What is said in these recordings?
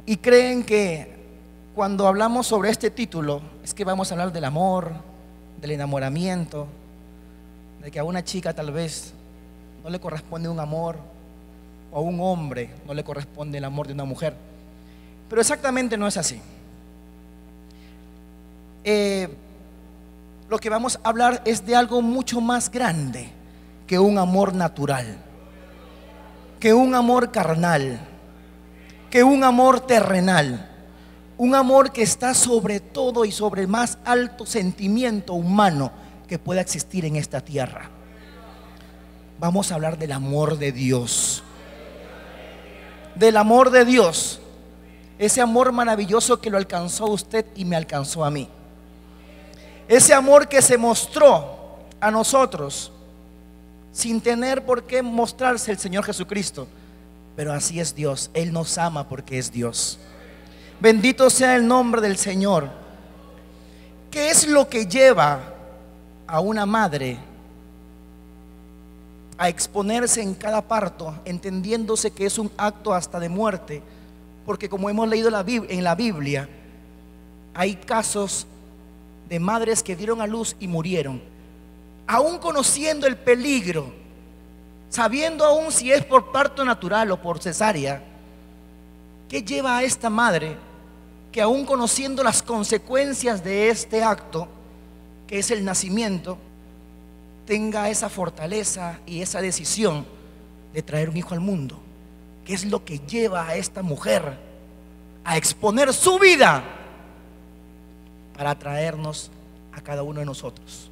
y creen que cuando hablamos sobre este título es que vamos a hablar del amor, del enamoramiento, de que a una chica tal vez no le corresponde un amor, o a un hombre no le corresponde el amor de una mujer. Pero exactamente no es así. Lo que vamos a hablar es de algo mucho más grande que un amor natural, que un amor carnal, que un amor terrenal. Un amor que está sobre todo y sobre el más alto sentimiento humano que pueda existir en esta tierra. Vamos a hablar del amor de Dios. Del amor de Dios. Ese amor maravilloso que lo alcanzó a usted y me alcanzó a mí. Ese amor que se mostró a nosotros sin tener por qué mostrarse el Señor Jesucristo. Pero así es Dios. Él nos ama porque es Dios. Bendito sea el nombre del Señor. ¿Qué es lo que lleva a una madre a exponerse en cada parto, entendiéndose que es un acto hasta de muerte? Porque como hemos leído en la Biblia, hay casos de madres que dieron a luz y murieron, aún conociendo el peligro, sabiendo aún si es por parto natural o por cesárea. ¿Qué lleva a esta madre que aún conociendo las consecuencias de este acto, que es el nacimiento, tenga esa fortaleza y esa decisión de traer un hijo al mundo? ¿Qué es lo que lleva a esta mujer a exponer su vida para traernos a cada uno de nosotros?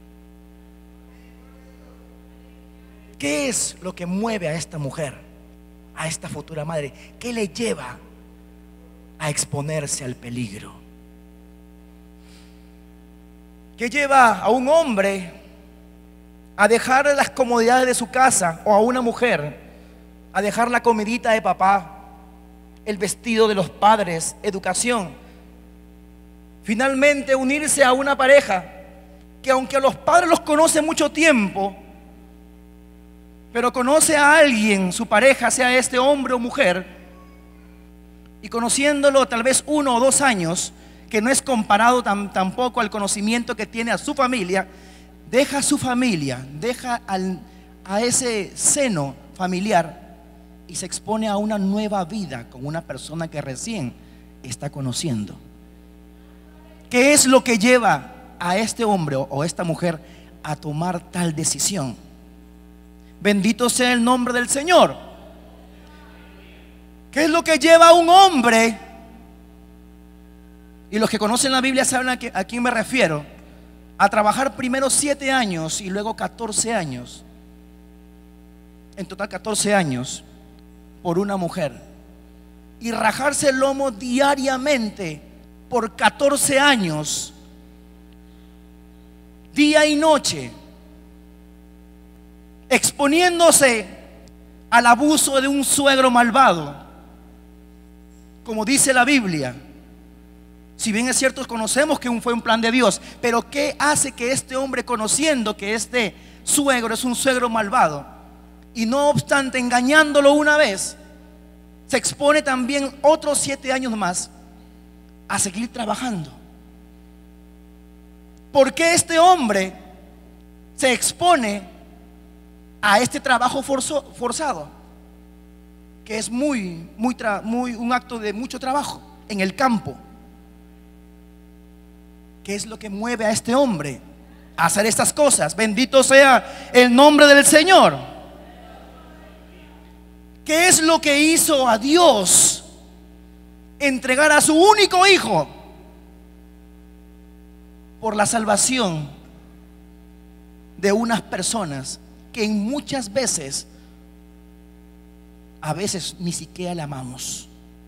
¿Qué es lo que mueve a esta mujer, a esta futura madre? ¿Qué le lleva a exponerse al peligro? ¿Qué lleva a un hombre a dejar las comodidades de su casa, o a una mujer a dejar la comidita de papá, el vestido de los padres, educación, finalmente unirse a una pareja que, aunque a los padres los conoce mucho tiempo, pero conoce a alguien, su pareja, sea este hombre o mujer, y conociéndolo tal vez 1 o 2 años, que no es comparado tampoco al conocimiento que tiene a su familia, deja a su familia, deja a ese seno familiar y se expone a una nueva vida con una persona que recién está conociendo. ¿Qué es lo que lleva a este hombre o esta mujer a tomar tal decisión? Bendito sea el nombre del Señor. ¿Qué es lo que lleva a un hombre? Y los que conocen la Biblia saben a quién me refiero. A trabajar primero 7 años y luego 14 años. En total 14 años por una mujer. Y rajarse el lomo diariamente por 14 años. Día y noche. Exponiéndose al abuso de un suegro malvado. Como dice la Biblia. Si bien es cierto, conocemos que fue un plan de Dios, pero ¿qué hace que este hombre, conociendo que este suegro es un suegro malvado, y no obstante engañándolo una vez, se expone también otros 7 años más a seguir trabajando? ¿Por qué este hombre se expone a este trabajo forzado? Que es un acto de mucho trabajo en el campo. ¿Qué es lo que mueve a este hombre a hacer estas cosas? Bendito sea el nombre del Señor. ¿Qué es lo que hizo a Dios entregar a su único hijo por la salvación de unas personas que muchas veces, a veces ni siquiera la amamos?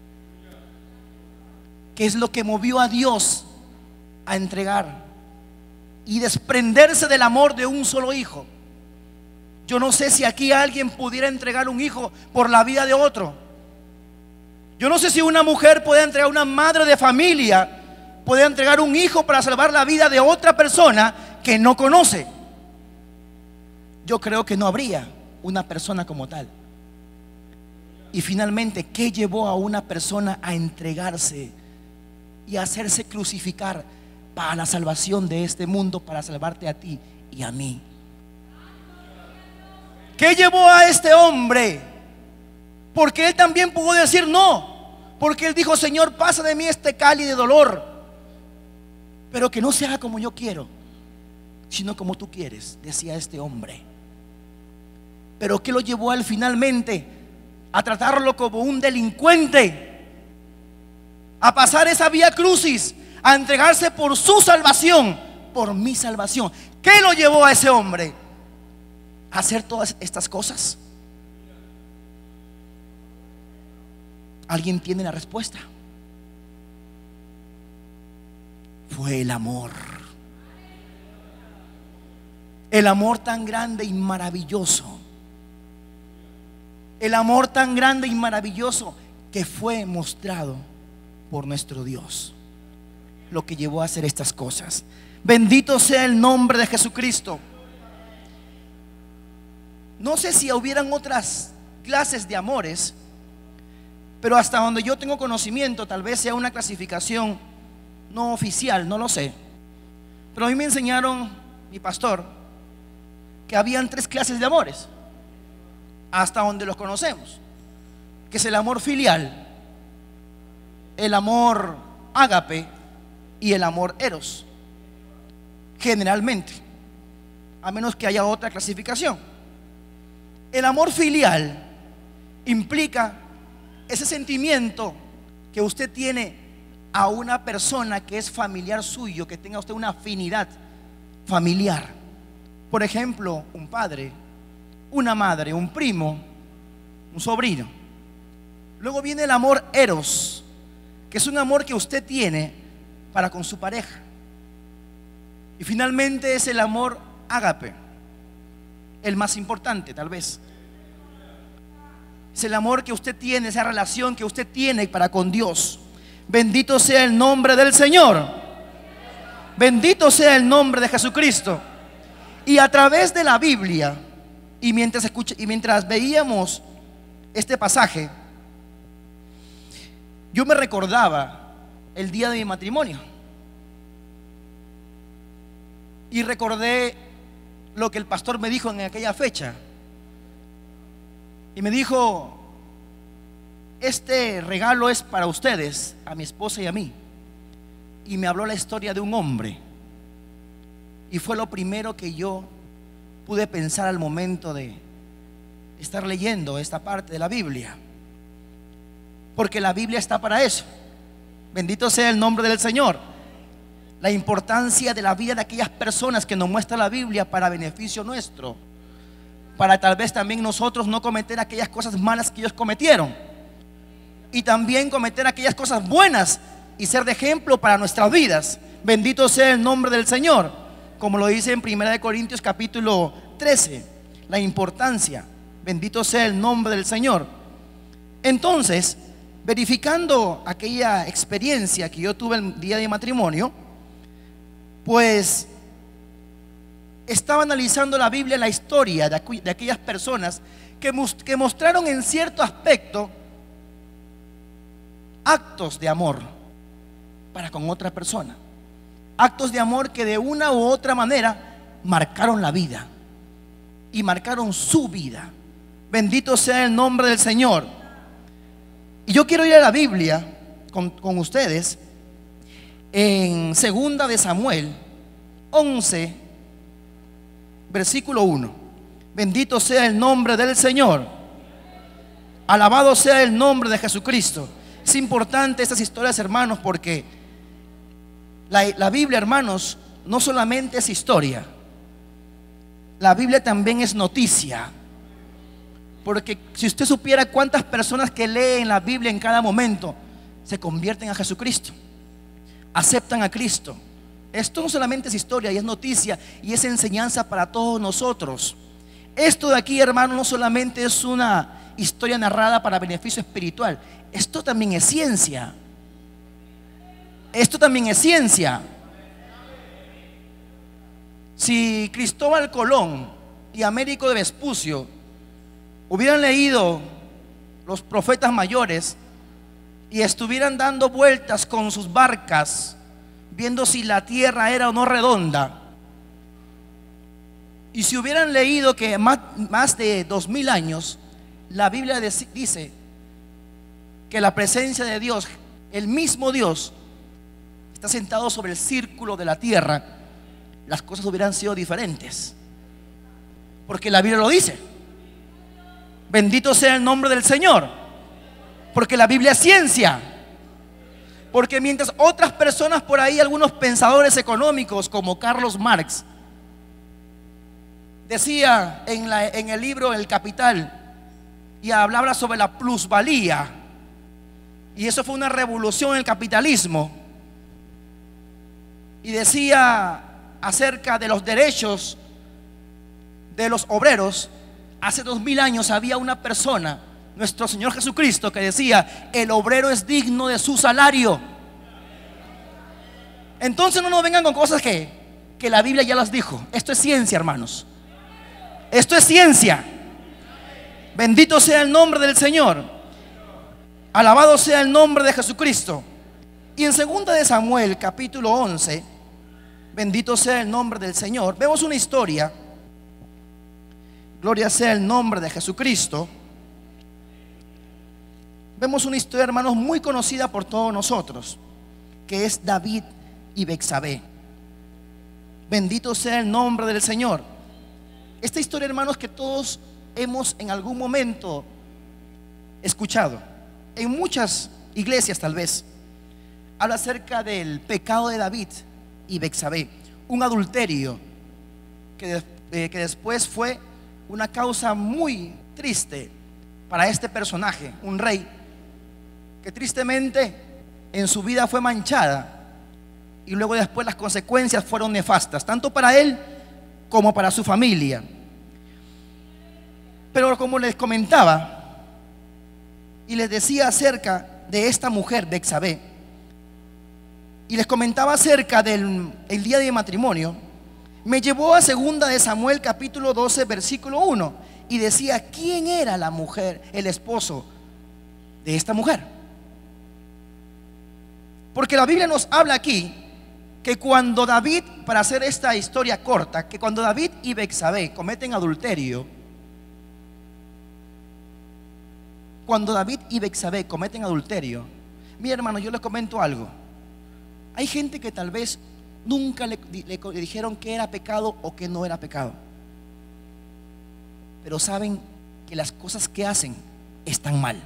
¿Qué es lo que movió a Dios a entregar y desprenderse del amor de un solo hijo? Yo no sé si aquí alguien pudiera entregar un hijo por la vida de otro. Yo no sé si una mujer puede entregar, una madre de familia puede entregar un hijo para salvar la vida de otra persona que no conoce. Yo creo que no habría una persona como tal. Y finalmente, ¿qué llevó a una persona a entregarse y a hacerse crucificar para la salvación de este mundo, para salvarte a ti y a mí? ¿Qué llevó a este hombre? Porque él también pudo decir no, porque él dijo: Señor, pasa de mí este cáliz de dolor, pero que no se haga como yo quiero, sino como tú quieres, decía este hombre. Pero ¿qué lo llevó a él finalmente a tratarlo como un delincuente, a pasar esa vía crucis, a entregarse por su salvación, por mi salvación? ¿Qué lo llevó a ese hombre a hacer todas estas cosas? ¿Alguien tiene la respuesta? Fue el amor. El amor tan grande y maravilloso. El amor tan grande y maravilloso que fue mostrado por nuestro Dios, lo que llevó a hacer estas cosas. Bendito sea el nombre de Jesucristo. No sé si hubieran otras clases de amores, pero hasta donde yo tengo conocimiento, tal vez sea una clasificación no oficial, no lo sé. Pero a mí me enseñaron, mi pastor, que habían 3 clases de amores, hasta donde los conocemos, que es el amor filial, el amor ágape y el amor eros, generalmente, a menos que haya otra clasificación. El amor filial implica ese sentimiento que usted tiene a una persona que es familiar suyo, que tenga usted una afinidad familiar. Por ejemplo, un padre, una madre, un primo, un sobrino. Luego viene el amor eros, que es un amor que usted tiene para con su pareja. Y finalmente es el amor ágape, el más importante tal vez. Es el amor que usted tiene, esa relación que usted tiene para con Dios. Bendito sea el nombre del Señor. Bendito sea el nombre de Jesucristo. Y a través de la Biblia, y mientras veíamos este pasaje, yo me recordaba el día de mi matrimonio. Y recordé lo que el pastor me dijo en aquella fecha. Y me dijo: este regalo es para ustedes, a mi esposa y a mí. Y me habló la historia de un hombre. Y fue lo primero que yo pude pensar al momento de estar leyendo esta parte de la Biblia, porque la Biblia está para eso. Bendito sea el nombre del Señor. La importancia de la vida de aquellas personas que nos muestra la Biblia para beneficio nuestro, para tal vez también nosotros no cometer aquellas cosas malas que ellos cometieron, y también cometer aquellas cosas buenas y ser de ejemplo para nuestras vidas. Bendito sea el nombre del Señor, como lo dice en 1 Corintios capítulo 13, la importancia. Bendito sea el nombre del Señor. Entonces, verificando aquella experiencia que yo tuve el día de matrimonio, pues estaba analizando la Biblia, la historia de aquellas personas que mostraron en cierto aspecto actos de amor para con otra persona, actos de amor que de una u otra manera marcaron la vida y marcaron su vida. Bendito sea el nombre del Señor. Y yo quiero ir a la Biblia con ustedes en 2 de Samuel 11, versículo 1. Bendito sea el nombre del Señor. Alabado sea el nombre de Jesucristo. Es importante estas historias, hermanos, porque la Biblia, hermanos, no solamente es historia. La Biblia también es noticia. Porque si usted supiera cuántas personas que leen la Biblia en cada momento se convierten a Jesucristo, aceptan a Cristo. Esto no solamente es historia, y es noticia, y es enseñanza para todos nosotros. Esto de aquí, hermano, no solamente es una historia narrada para beneficio espiritual. Esto también es ciencia. Esto también es ciencia. Si Cristóbal Colón y Américo de Vespucio hubieran leído los profetas mayores, y estuvieran dando vueltas con sus barcas, viendo si la tierra era o no redonda, y si hubieran leído que más de 2000 años, la Biblia dice que la presencia de Dios, el mismo Dios, está sentado sobre el círculo de la tierra, las cosas hubieran sido diferentes, porque la Biblia lo dice. Bendito sea el nombre del Señor, porque la Biblia es ciencia. Porque mientras otras personas por ahí, algunos pensadores económicos como Carlos Marx, decía en el libro El Capital, y hablaba sobre la plusvalía, y eso fue una revolución en el capitalismo, y decía acerca de los derechos de los obreros. Hace 2000 años había una persona, nuestro Señor Jesucristo, que decía: el obrero es digno de su salario. Entonces no nos vengan con cosas que la Biblia ya las dijo. Esto es ciencia, hermanos. Esto es ciencia. Bendito sea el nombre del Señor. Alabado sea el nombre de Jesucristo. Y en 2 de Samuel capítulo 11, bendito sea el nombre del Señor, vemos una historia. Gloria sea el nombre de Jesucristo. Vemos una historia, hermanos, muy conocida por todos nosotros, que es David y Betsabé. Bendito sea el nombre del Señor. Esta historia, hermanos, que todos hemos en algún momento escuchado, en muchas iglesias tal vez, habla acerca del pecado de David y Betsabé, un adulterio que después fue una causa muy triste para este personaje, un rey que tristemente en su vida fue manchada, y luego después las consecuencias fueron nefastas, tanto para él como para su familia. Pero como les comentaba y les decía acerca de esta mujer, Betsabé, y les comentaba acerca del día de matrimonio, me llevó a 2 de Samuel capítulo 12 versículo 1, y decía: ¿quién era la mujer, el esposo de esta mujer? Porque la Biblia nos habla aquí que cuando David, para hacer esta historia corta, que cuando David y Betsabé cometen adulterio, mi hermano, yo les comento algo. Hay gente que tal vez nunca le dijeron que era pecado o que no era pecado, pero saben que las cosas que hacen están mal,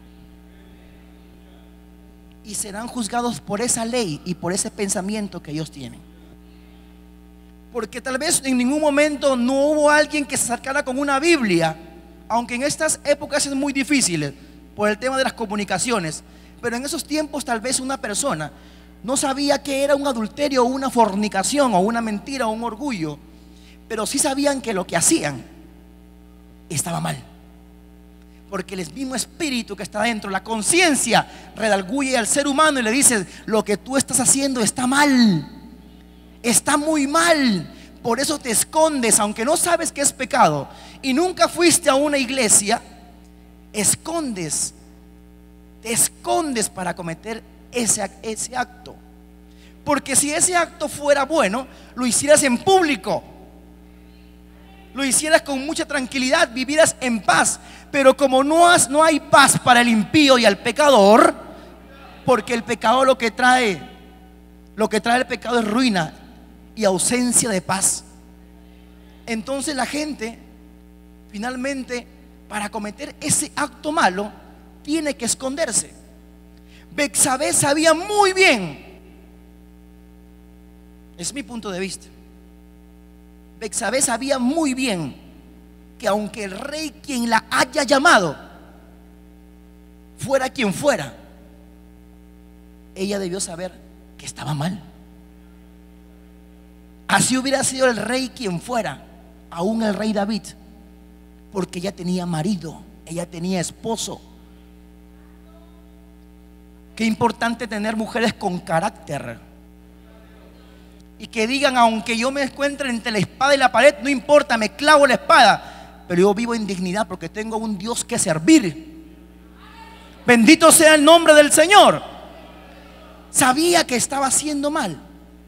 y serán juzgados por esa ley y por ese pensamiento que ellos tienen. Porque tal vez en ningún momento no hubo alguien que se acercara con una Biblia, aunque en estas épocas es muy difícil por el tema de las comunicaciones, pero en esos tiempos tal vez una persona no sabía que era un adulterio o una fornicación o una mentira o un orgullo, pero sí sabían que lo que hacían estaba mal, porque el mismo espíritu que está dentro, la conciencia, redarguye al ser humano y le dice: lo que tú estás haciendo está mal, está muy mal. Por eso te escondes, aunque no sabes que es pecado y nunca fuiste a una iglesia, te escondes para cometer ese acto. Porque si ese acto fuera bueno, lo hicieras en público, lo hicieras con mucha tranquilidad, vivieras en paz. Pero como no hay paz para el impío y al pecador, porque el pecado lo que trae el pecado es ruina y ausencia de paz. Entonces la gente finalmente, para cometer ese acto malo, tiene que esconderse. Betsabé sabía muy bien, es mi punto de vista, Betsabé sabía muy bien que aunque el rey quien la haya llamado fuera quien fuera, ella debió saber que estaba mal. Así hubiera sido el rey quien fuera, aún el rey David, porque ella tenía marido, ella tenía esposo. Qué importante tener mujeres con carácter y que digan: aunque yo me encuentre entre la espada y la pared, no importa, me clavo la espada, pero yo vivo en dignidad porque tengo un Dios que servir. Bendito sea el nombre del Señor. Sabía que estaba haciendo mal,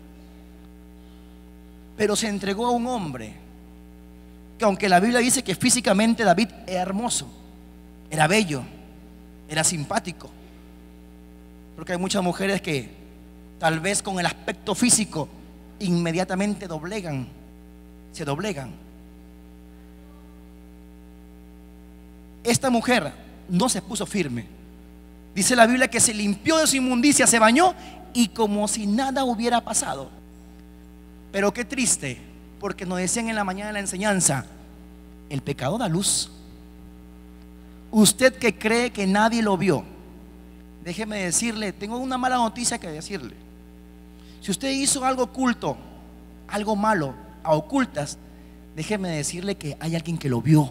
pero se entregó a un hombre que, aunque la Biblia dice que físicamente David era hermoso, era bello, era simpático, porque hay muchas mujeres que tal vez con el aspecto físico inmediatamente se doblegan. Esta mujer no se puso firme. Dice la Biblia que se limpió de su inmundicia, se bañó y como si nada hubiera pasado. Pero qué triste, porque nos decían en la mañana de la enseñanza: el pecado da luz. Usted que cree que nadie lo vio, déjeme decirle, tengo una mala noticia que decirle. Si usted hizo algo oculto, algo malo, a ocultas, déjeme decirle que hay alguien que lo vio.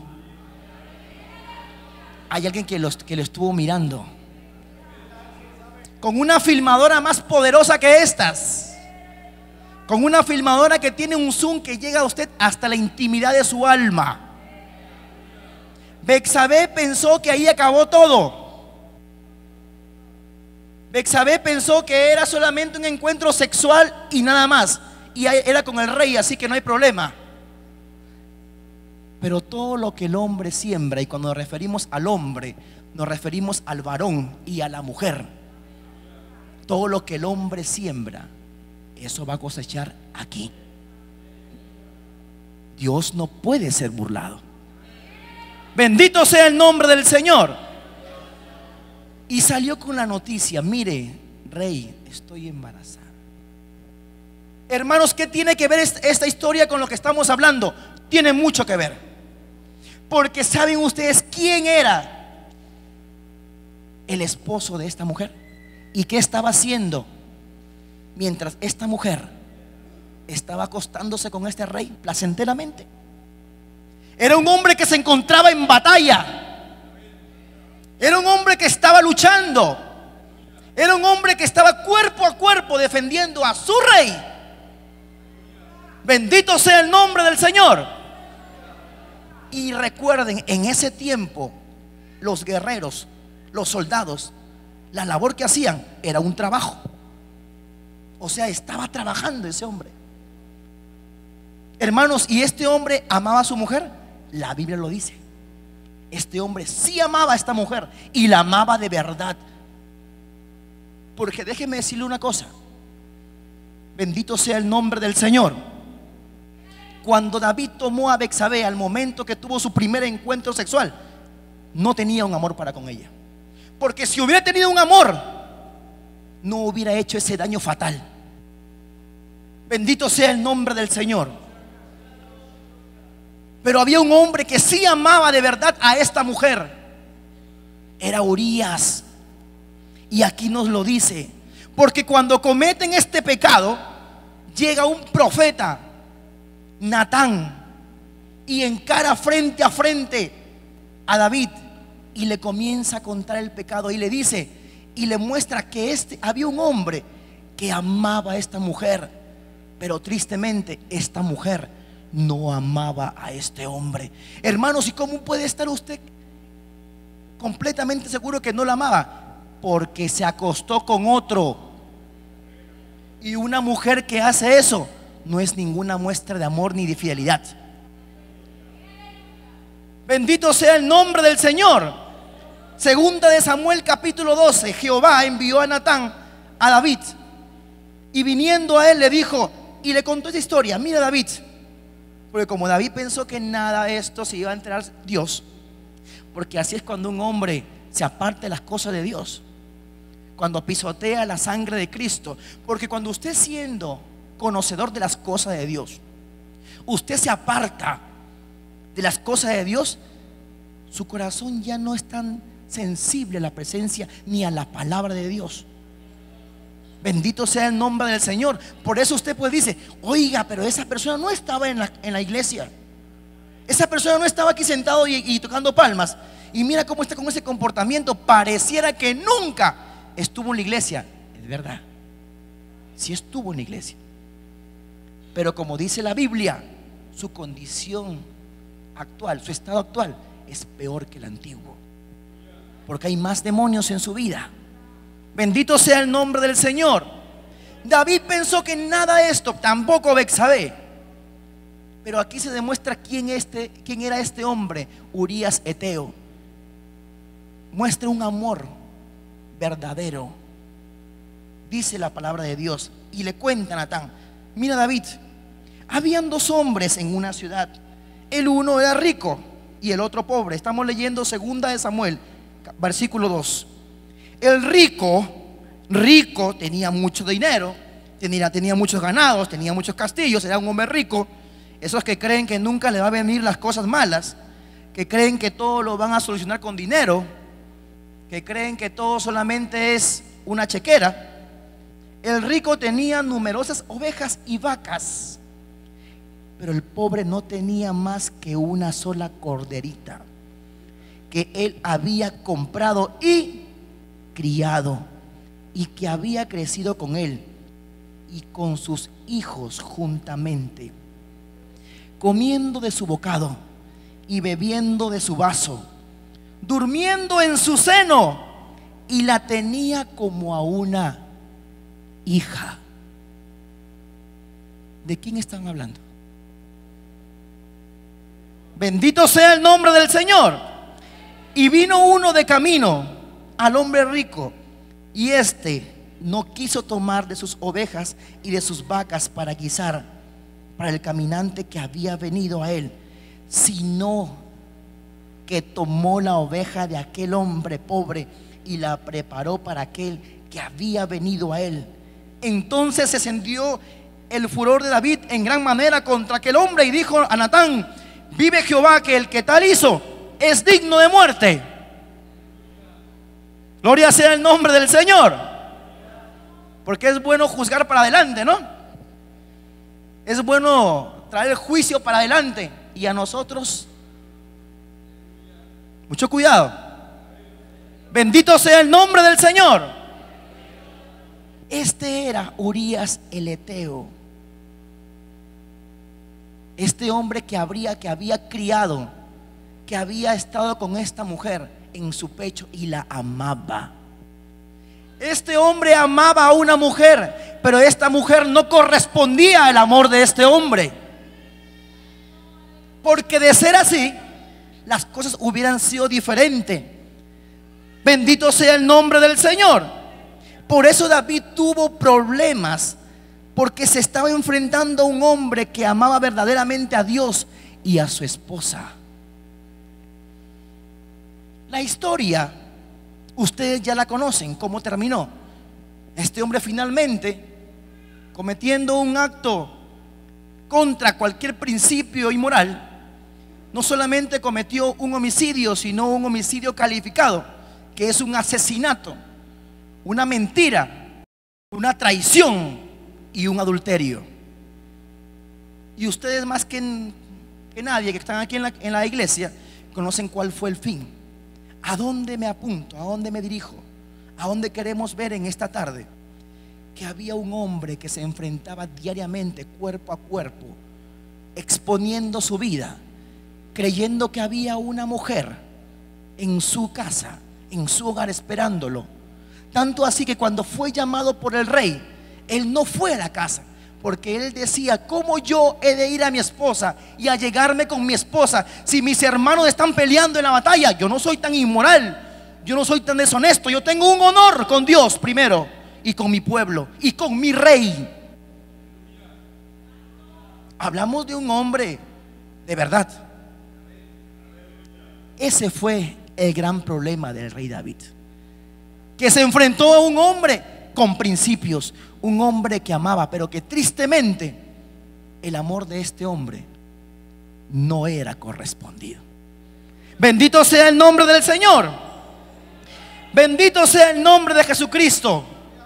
Hay alguien que lo estuvo mirando, con una filmadora más poderosa que estas, con una filmadora que tiene un zoom que llega a usted hasta la intimidad de su alma. Betsabé pensó que ahí acabó todo. Betsabé pensó que era solamente un encuentro sexual y nada más, y era con el rey, así que no hay problema. Pero todo lo que el hombre siembra, y cuando nos referimos al hombre, nos referimos al varón y a la mujer. Todo lo que el hombre siembra, eso va a cosechar aquí. Dios no puede ser burlado. Bendito sea el nombre del Señor. Y salió con la noticia: mire, rey, estoy embarazada. Hermanos, ¿qué tiene que ver esta historia con lo que estamos hablando? Tiene mucho que ver. Porque ¿saben ustedes quién era el esposo de esta mujer? ¿Y qué estaba haciendo mientras esta mujer estaba acostándose con este rey placenteramente? Era un hombre que se encontraba en batalla. Era un hombre que estaba luchando. Era un hombre que estaba cuerpo a cuerpo defendiendo a su rey. Bendito sea el nombre del Señor. Y recuerden, en ese tiempo los guerreros, los soldados, la labor que hacían era un trabajo. O sea, estaba trabajando ese hombre. Hermanos, ¿y este hombre amaba a su mujer? La Biblia lo dice. Este hombre sí amaba a esta mujer, y la amaba de verdad. Porque déjeme decirle una cosa: bendito sea el nombre del Señor. Cuando David tomó a Betsabé, al momento que tuvo su primer encuentro sexual, no tenía un amor para con ella. Porque si hubiera tenido un amor, no hubiera hecho ese daño fatal. Bendito sea el nombre del Señor. Pero había un hombre que sí amaba de verdad a esta mujer. Era Urías. Y aquí nos lo dice. Porque cuando cometen este pecado, llega un profeta, Natán, y encara frente a frente a David y le comienza a contar el pecado y le dice, y le muestra que había un hombre que amaba a esta mujer, pero tristemente esta mujer no amaba a este hombre. Hermanos, ¿y cómo puede estar usted completamente seguro que no la amaba? Porque se acostó con otro. Y una mujer que hace eso no es ninguna muestra de amor ni de fidelidad. Bendito sea el nombre del Señor. Segunda de Samuel capítulo 12. Jehová envió a Natán a David, y viniendo a él le dijo, y le contó esta historia. Mira, David, porque como David pensó que nada de esto se iba a enterar Dios, porque así es cuando un hombre se aparta de las cosas de Dios, cuando pisotea la sangre de Cristo. Porque cuando usted, siendo conocedor de las cosas de Dios, usted se aparta de las cosas de Dios, su corazón ya no es tan sensible a la presencia ni a la palabra de Dios. Bendito sea el nombre del Señor. Por eso usted pues dice, oiga, pero esa persona no estaba en la iglesia. Esa persona no estaba aquí sentado y tocando palmas. Y mira cómo está con ese comportamiento. Pareciera que nunca estuvo en la iglesia. Es verdad, sí estuvo en la iglesia, pero como dice la Biblia, su condición actual, su estado actual es peor que el antiguo. porque hay más demonios en su vida. Bendito sea el nombre del Señor. David pensó que nada de esto, tampoco Betsabé. Pero aquí se demuestra quién era este hombre, Urías Eteo. Muestra un amor verdadero, dice la palabra de Dios. Y le cuenta a Natán: mira, David, habían dos hombres en una ciudad. El uno era rico y el otro pobre. Estamos leyendo 2 de Samuel, versículo 2. El rico tenía mucho dinero, tenía muchos ganados, tenía muchos castillos, era un hombre rico. Esos que creen que nunca le va a venir las cosas malas, que creen que todo lo van a solucionar con dinero, que creen que todo solamente es una chequera. El rico tenía numerosas ovejas y vacas, pero el pobre no tenía más que una sola corderita que él había comprado y criado, y que había crecido con él y con sus hijos juntamente, comiendo de su bocado y bebiendo de su vaso, durmiendo en su seno, y la tenía como a una hija. ¿De quién están hablando? Bendito sea el nombre del Señor. Y vino uno de camino al hombre rico, y éste no quiso tomar de sus ovejas y de sus vacas para guisar para el caminante que había venido a él, sino que tomó la oveja de aquel hombre pobre y la preparó para aquel que había venido a él. Entonces se encendió el furor de David en gran manera contra aquel hombre, y dijo a Natán: vive Jehová, que el que tal hizo es digno de muerte. Gloria sea el nombre del Señor. Porque es bueno juzgar para adelante, ¿no? Es bueno traer el juicio para adelante. Y a nosotros, mucho cuidado. Bendito sea el nombre del Señor. Este era Urías el Eteo. Este hombre que había criado, que había estado con esta mujer en su pecho y la amaba. Este hombre amaba a una mujer, pero esta mujer no correspondía al amor de este hombre. Porque de ser así, las cosas hubieran sido diferentes. Bendito sea el nombre del Señor. Por eso David tuvo problemas, porque se estaba enfrentando a un hombre que amaba verdaderamente a Dios y a su esposa. La historia, ustedes ya la conocen, cómo terminó. Este hombre finalmente, cometiendo un acto contra cualquier principio inmoral, no solamente cometió un homicidio, sino un homicidio calificado, que es un asesinato, una mentira, una traición y un adulterio. Y ustedes más que nadie que están aquí en la iglesia conocen cuál fue el fin. ¿A dónde me apunto? ¿A dónde me dirijo? ¿A dónde queremos ver en esta tarde? Que había un hombre que se enfrentaba diariamente, cuerpo a cuerpo, exponiendo su vida, creyendo que había una mujer en su casa, en su hogar, esperándolo. Tanto así que cuando fue llamado por el rey, él no fue a la casa, porque él decía: ¿cómo yo he de ir a mi esposa y allegarme con mi esposa si mis hermanos están peleando en la batalla? Yo no soy tan inmoral, yo no soy tan deshonesto. Yo tengo un honor con Dios primero, y con mi pueblo, y con mi rey. Hablamos de un hombre de verdad. Ese fue el gran problema del rey David, que se enfrentó a un hombre con principios, un hombre que amaba, pero que tristemente el amor de este hombre no era correspondido. Bendito sea el nombre del Señor. Bendito sea el nombre de Jesucristo.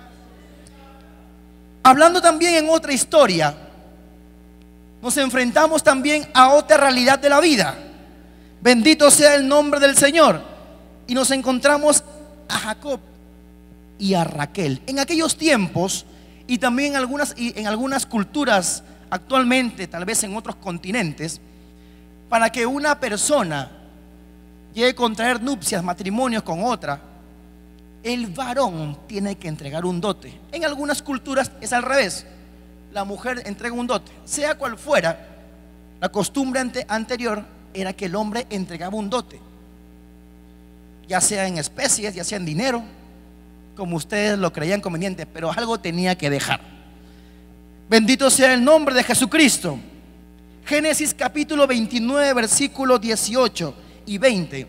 Hablando también en otra historia, nos enfrentamos también a otra realidad de la vida. Bendito sea el nombre del Señor. Y nos encontramos a Jacob y a Raquel. En aquellos tiempos, y también en algunas culturas actualmente, tal vez en otros continentes, para que una persona llegue a contraer nupcias, matrimonios con otra, el varón tiene que entregar un dote. En algunas culturas es al revés, la mujer entrega un dote. Sea cual fuera, la costumbre anterior era que el hombre entregaba un dote, ya sea en especies, ya sea en dinero, como ustedes lo creían conveniente, pero algo tenía que dejar. Bendito sea el nombre de Jesucristo. Génesis capítulo 29, versículos 18 y 20.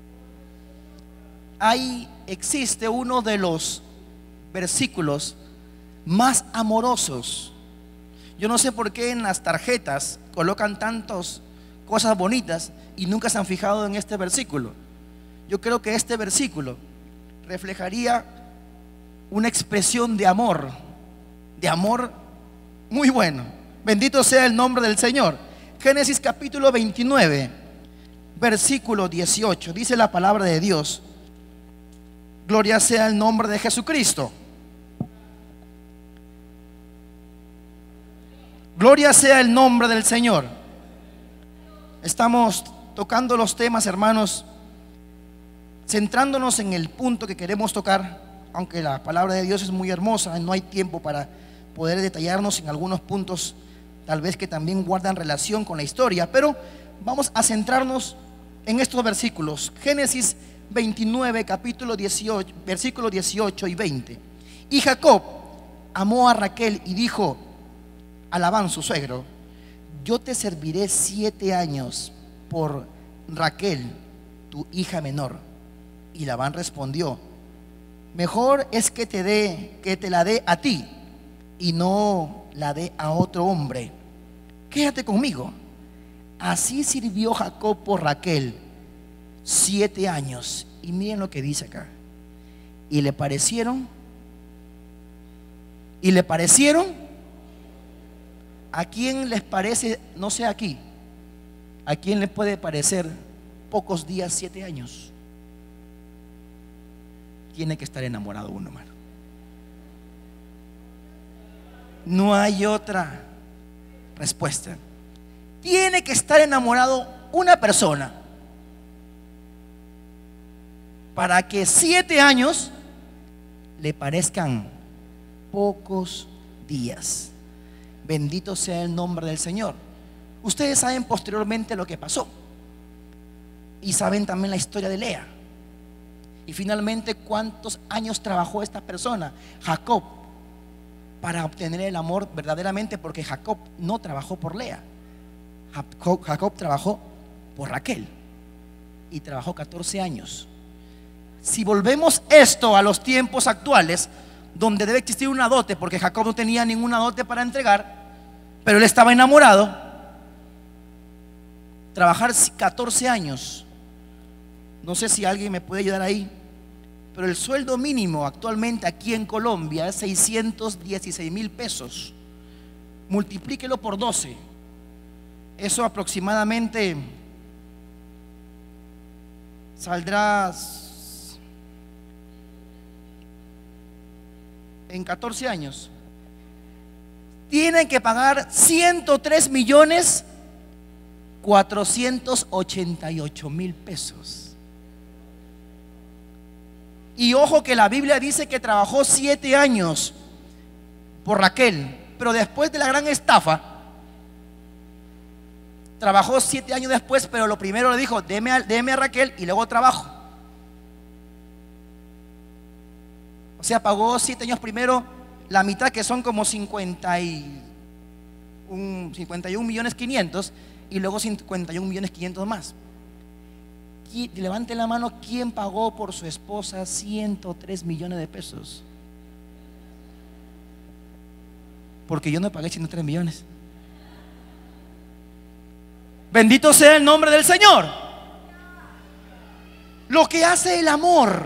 Ahí existe uno de los versículos más amorosos. Yo no sé por qué en las tarjetas colocan tantas cosas bonitas y nunca se han fijado en este versículo. Yo creo que este versículo reflejaría una expresión de amor muy bueno. Bendito sea el nombre del Señor. Génesis capítulo 29, versículo 18. Dice la palabra de Dios: gloria sea el nombre de Jesucristo. Gloria sea el nombre del Señor. Estamos tocando los temas, hermanos, centrándonos en el punto que queremos tocar. Aunque la palabra de Dios es muy hermosa, no hay tiempo para poder detallarnos en algunos puntos, tal vez que también guardan relación con la historia, pero vamos a centrarnos en estos versículos. Génesis 29, capítulo 18, versículos 18 y 20. Y Jacob amó a Raquel y dijo a Labán su suegro: yo te serviré 7 años por Raquel, tu hija menor. Y Labán respondió: mejor es que te la dé a ti y no la dé a otro hombre. Quédate conmigo. Así sirvió Jacob por Raquel 7 años. Y miren lo que dice acá. Y le parecieron. ¿A quién les parece? No sé aquí. ¿A quién le puede parecer pocos días 7 años? Tiene que estar enamorado uno, hermano. No hay otra respuesta. Tiene que estar enamorado una persona para que 7 años le parezcan pocos días. Bendito sea el nombre del Señor. Ustedes saben posteriormente lo que pasó y saben también la historia de Lea. Y finalmente, ¿cuántos años trabajó esta persona, Jacob, para obtener el amor verdaderamente? Porque Jacob no trabajó por Lea. Jacob trabajó por Raquel y trabajó 14 años. Si volvemos esto a los tiempos actuales, donde debe existir una dote, porque Jacob no tenía ninguna dote para entregar, pero él estaba enamorado. Trabajar 14 años, no sé si alguien me puede ayudar ahí, pero el sueldo mínimo actualmente aquí en Colombia es 616,000 pesos. Multiplíquelo por 12. Eso aproximadamente saldrá en 14 años. Tienen que pagar 103,488,000 pesos. Y ojo que la Biblia dice que trabajó 7 años por Raquel, pero después de la gran estafa, trabajó 7 años después, pero lo primero le dijo: deme a Raquel y luego trabajo. O sea, pagó 7 años primero la mitad, que son como 51,500,000, y luego 51,500,000 más. Levante la mano, ¿quién pagó por su esposa 103 millones de pesos? Porque yo no pagué 103 millones. Bendito sea el nombre del Señor. Lo que hace el amor,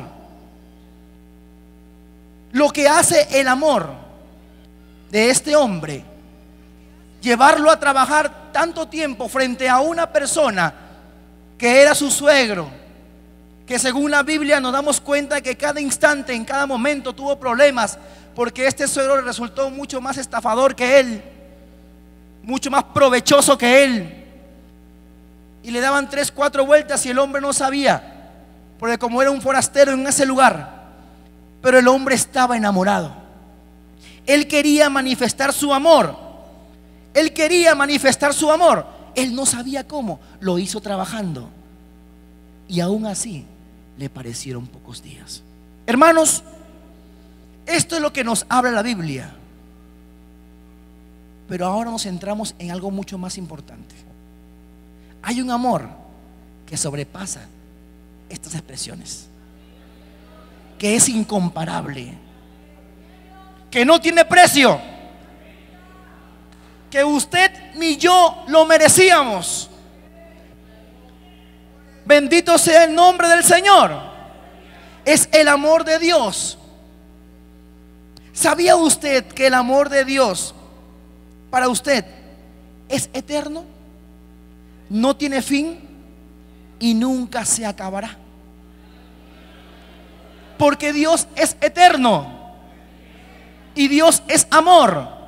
de este hombre, llevarlo a trabajar tanto tiempo frente a una persona que era su suegro, que según la Biblia nos damos cuenta que cada instante, en cada momento tuvo problemas, porque este suegro le resultó mucho más estafador que él, mucho más provechoso que él. y le daban 3, 4 vueltas y el hombre no sabía, porque como era un forastero en ese lugar, pero el hombre estaba enamorado. Él quería manifestar su amor. Él quería manifestar su amor. Él no sabía cómo. Lo hizo trabajando. Y aún así le parecieron pocos días. Hermanos, esto es lo que nos habla la Biblia. Pero ahora nos centramos en algo mucho más importante. Hay un amor que sobrepasa estas expresiones, que es incomparable, que no tiene precio, que usted ni yo lo merecíamos. Bendito sea el nombre del Señor. Es el amor de Dios. ¿Sabía usted que el amor de Dios para usted es eterno? No tiene fin y nunca se acabará. Porque Dios es eterno y Dios es amor.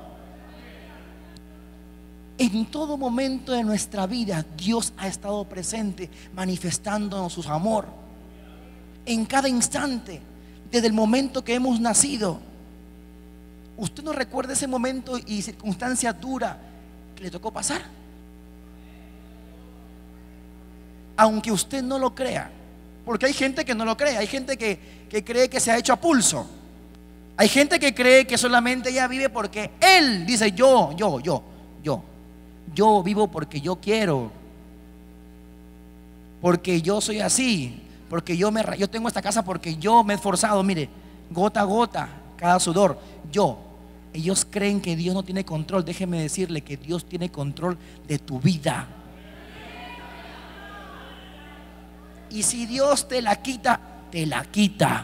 En todo momento de nuestra vida Dios ha estado presente, manifestándonos su amor. En cada instante, desde el momento que hemos nacido. ¿Usted no recuerda ese momento y circunstancia dura que le tocó pasar? Aunque usted no lo crea, porque hay gente que no lo cree. Hay gente que cree que se ha hecho a pulso. Hay gente que cree que solamente ella vive porque él dice yo vivo porque yo quiero, porque yo soy así, porque yo tengo esta casa porque yo me he esforzado, mire, gota a gota, cada sudor. Ellos creen que Dios no tiene control. Déjeme decirle que Dios tiene control de tu vida. Y si Dios te la quita, te la quita.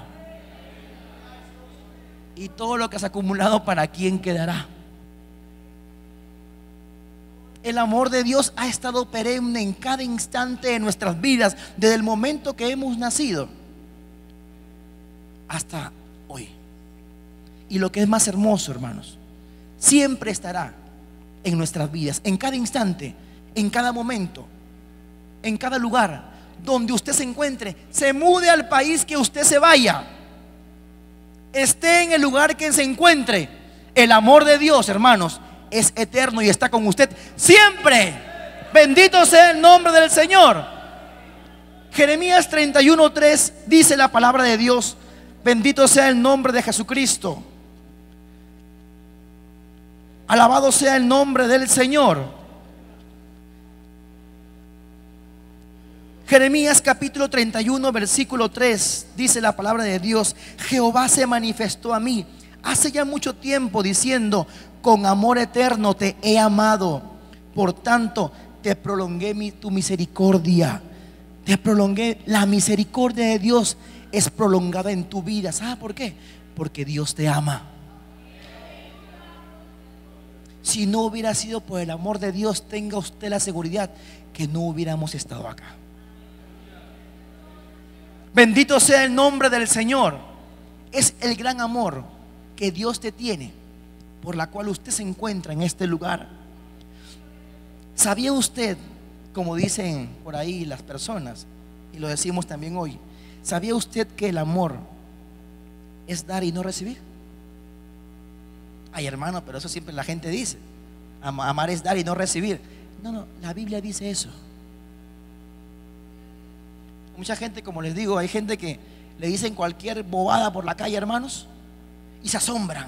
Y todo lo que has acumulado, ¿para quién quedará? El amor de Dios ha estado perenne en cada instante de nuestras vidas, desde el momento que hemos nacido hasta hoy. Y lo que es más hermoso, hermanos, siempre estará en nuestras vidas, en cada instante, en cada momento, en cada lugar donde usted se encuentre. Se mude al país que usted se vaya, esté en el lugar que se encuentre, el amor de Dios, hermanos, es eterno y está con usted siempre. Bendito sea el nombre del Señor. Jeremías 31:3 dice la palabra de Dios. Bendito sea el nombre de Jesucristo. Alabado sea el nombre del Señor. Jeremías capítulo 31 versículo 3 dice la palabra de Dios: Jehová se manifestó a mí hace ya mucho tiempo diciendo: con amor eterno te he amado, por tanto te prolongué tu misericordia. Te prolongué. La misericordia de Dios es prolongada en tu vida. ¿Sabe por qué? Porque Dios te ama. Si no hubiera sido por el amor de Dios, tenga usted la seguridad que no hubiéramos estado acá. Bendito sea el nombre del Señor. Es el gran amor que Dios te tiene, por la cual usted se encuentra en este lugar. ¿Sabía usted, como dicen por ahí las personas, y lo decimos también hoy, sabía usted que el amor es dar y no recibir? Ay, hermano, pero eso siempre la gente dice, amar es dar y no recibir. No, la Biblia dice eso. Mucha gente, como les digo, hay gente que le dicen cualquier bobada por la calle, hermanos, y se asombran.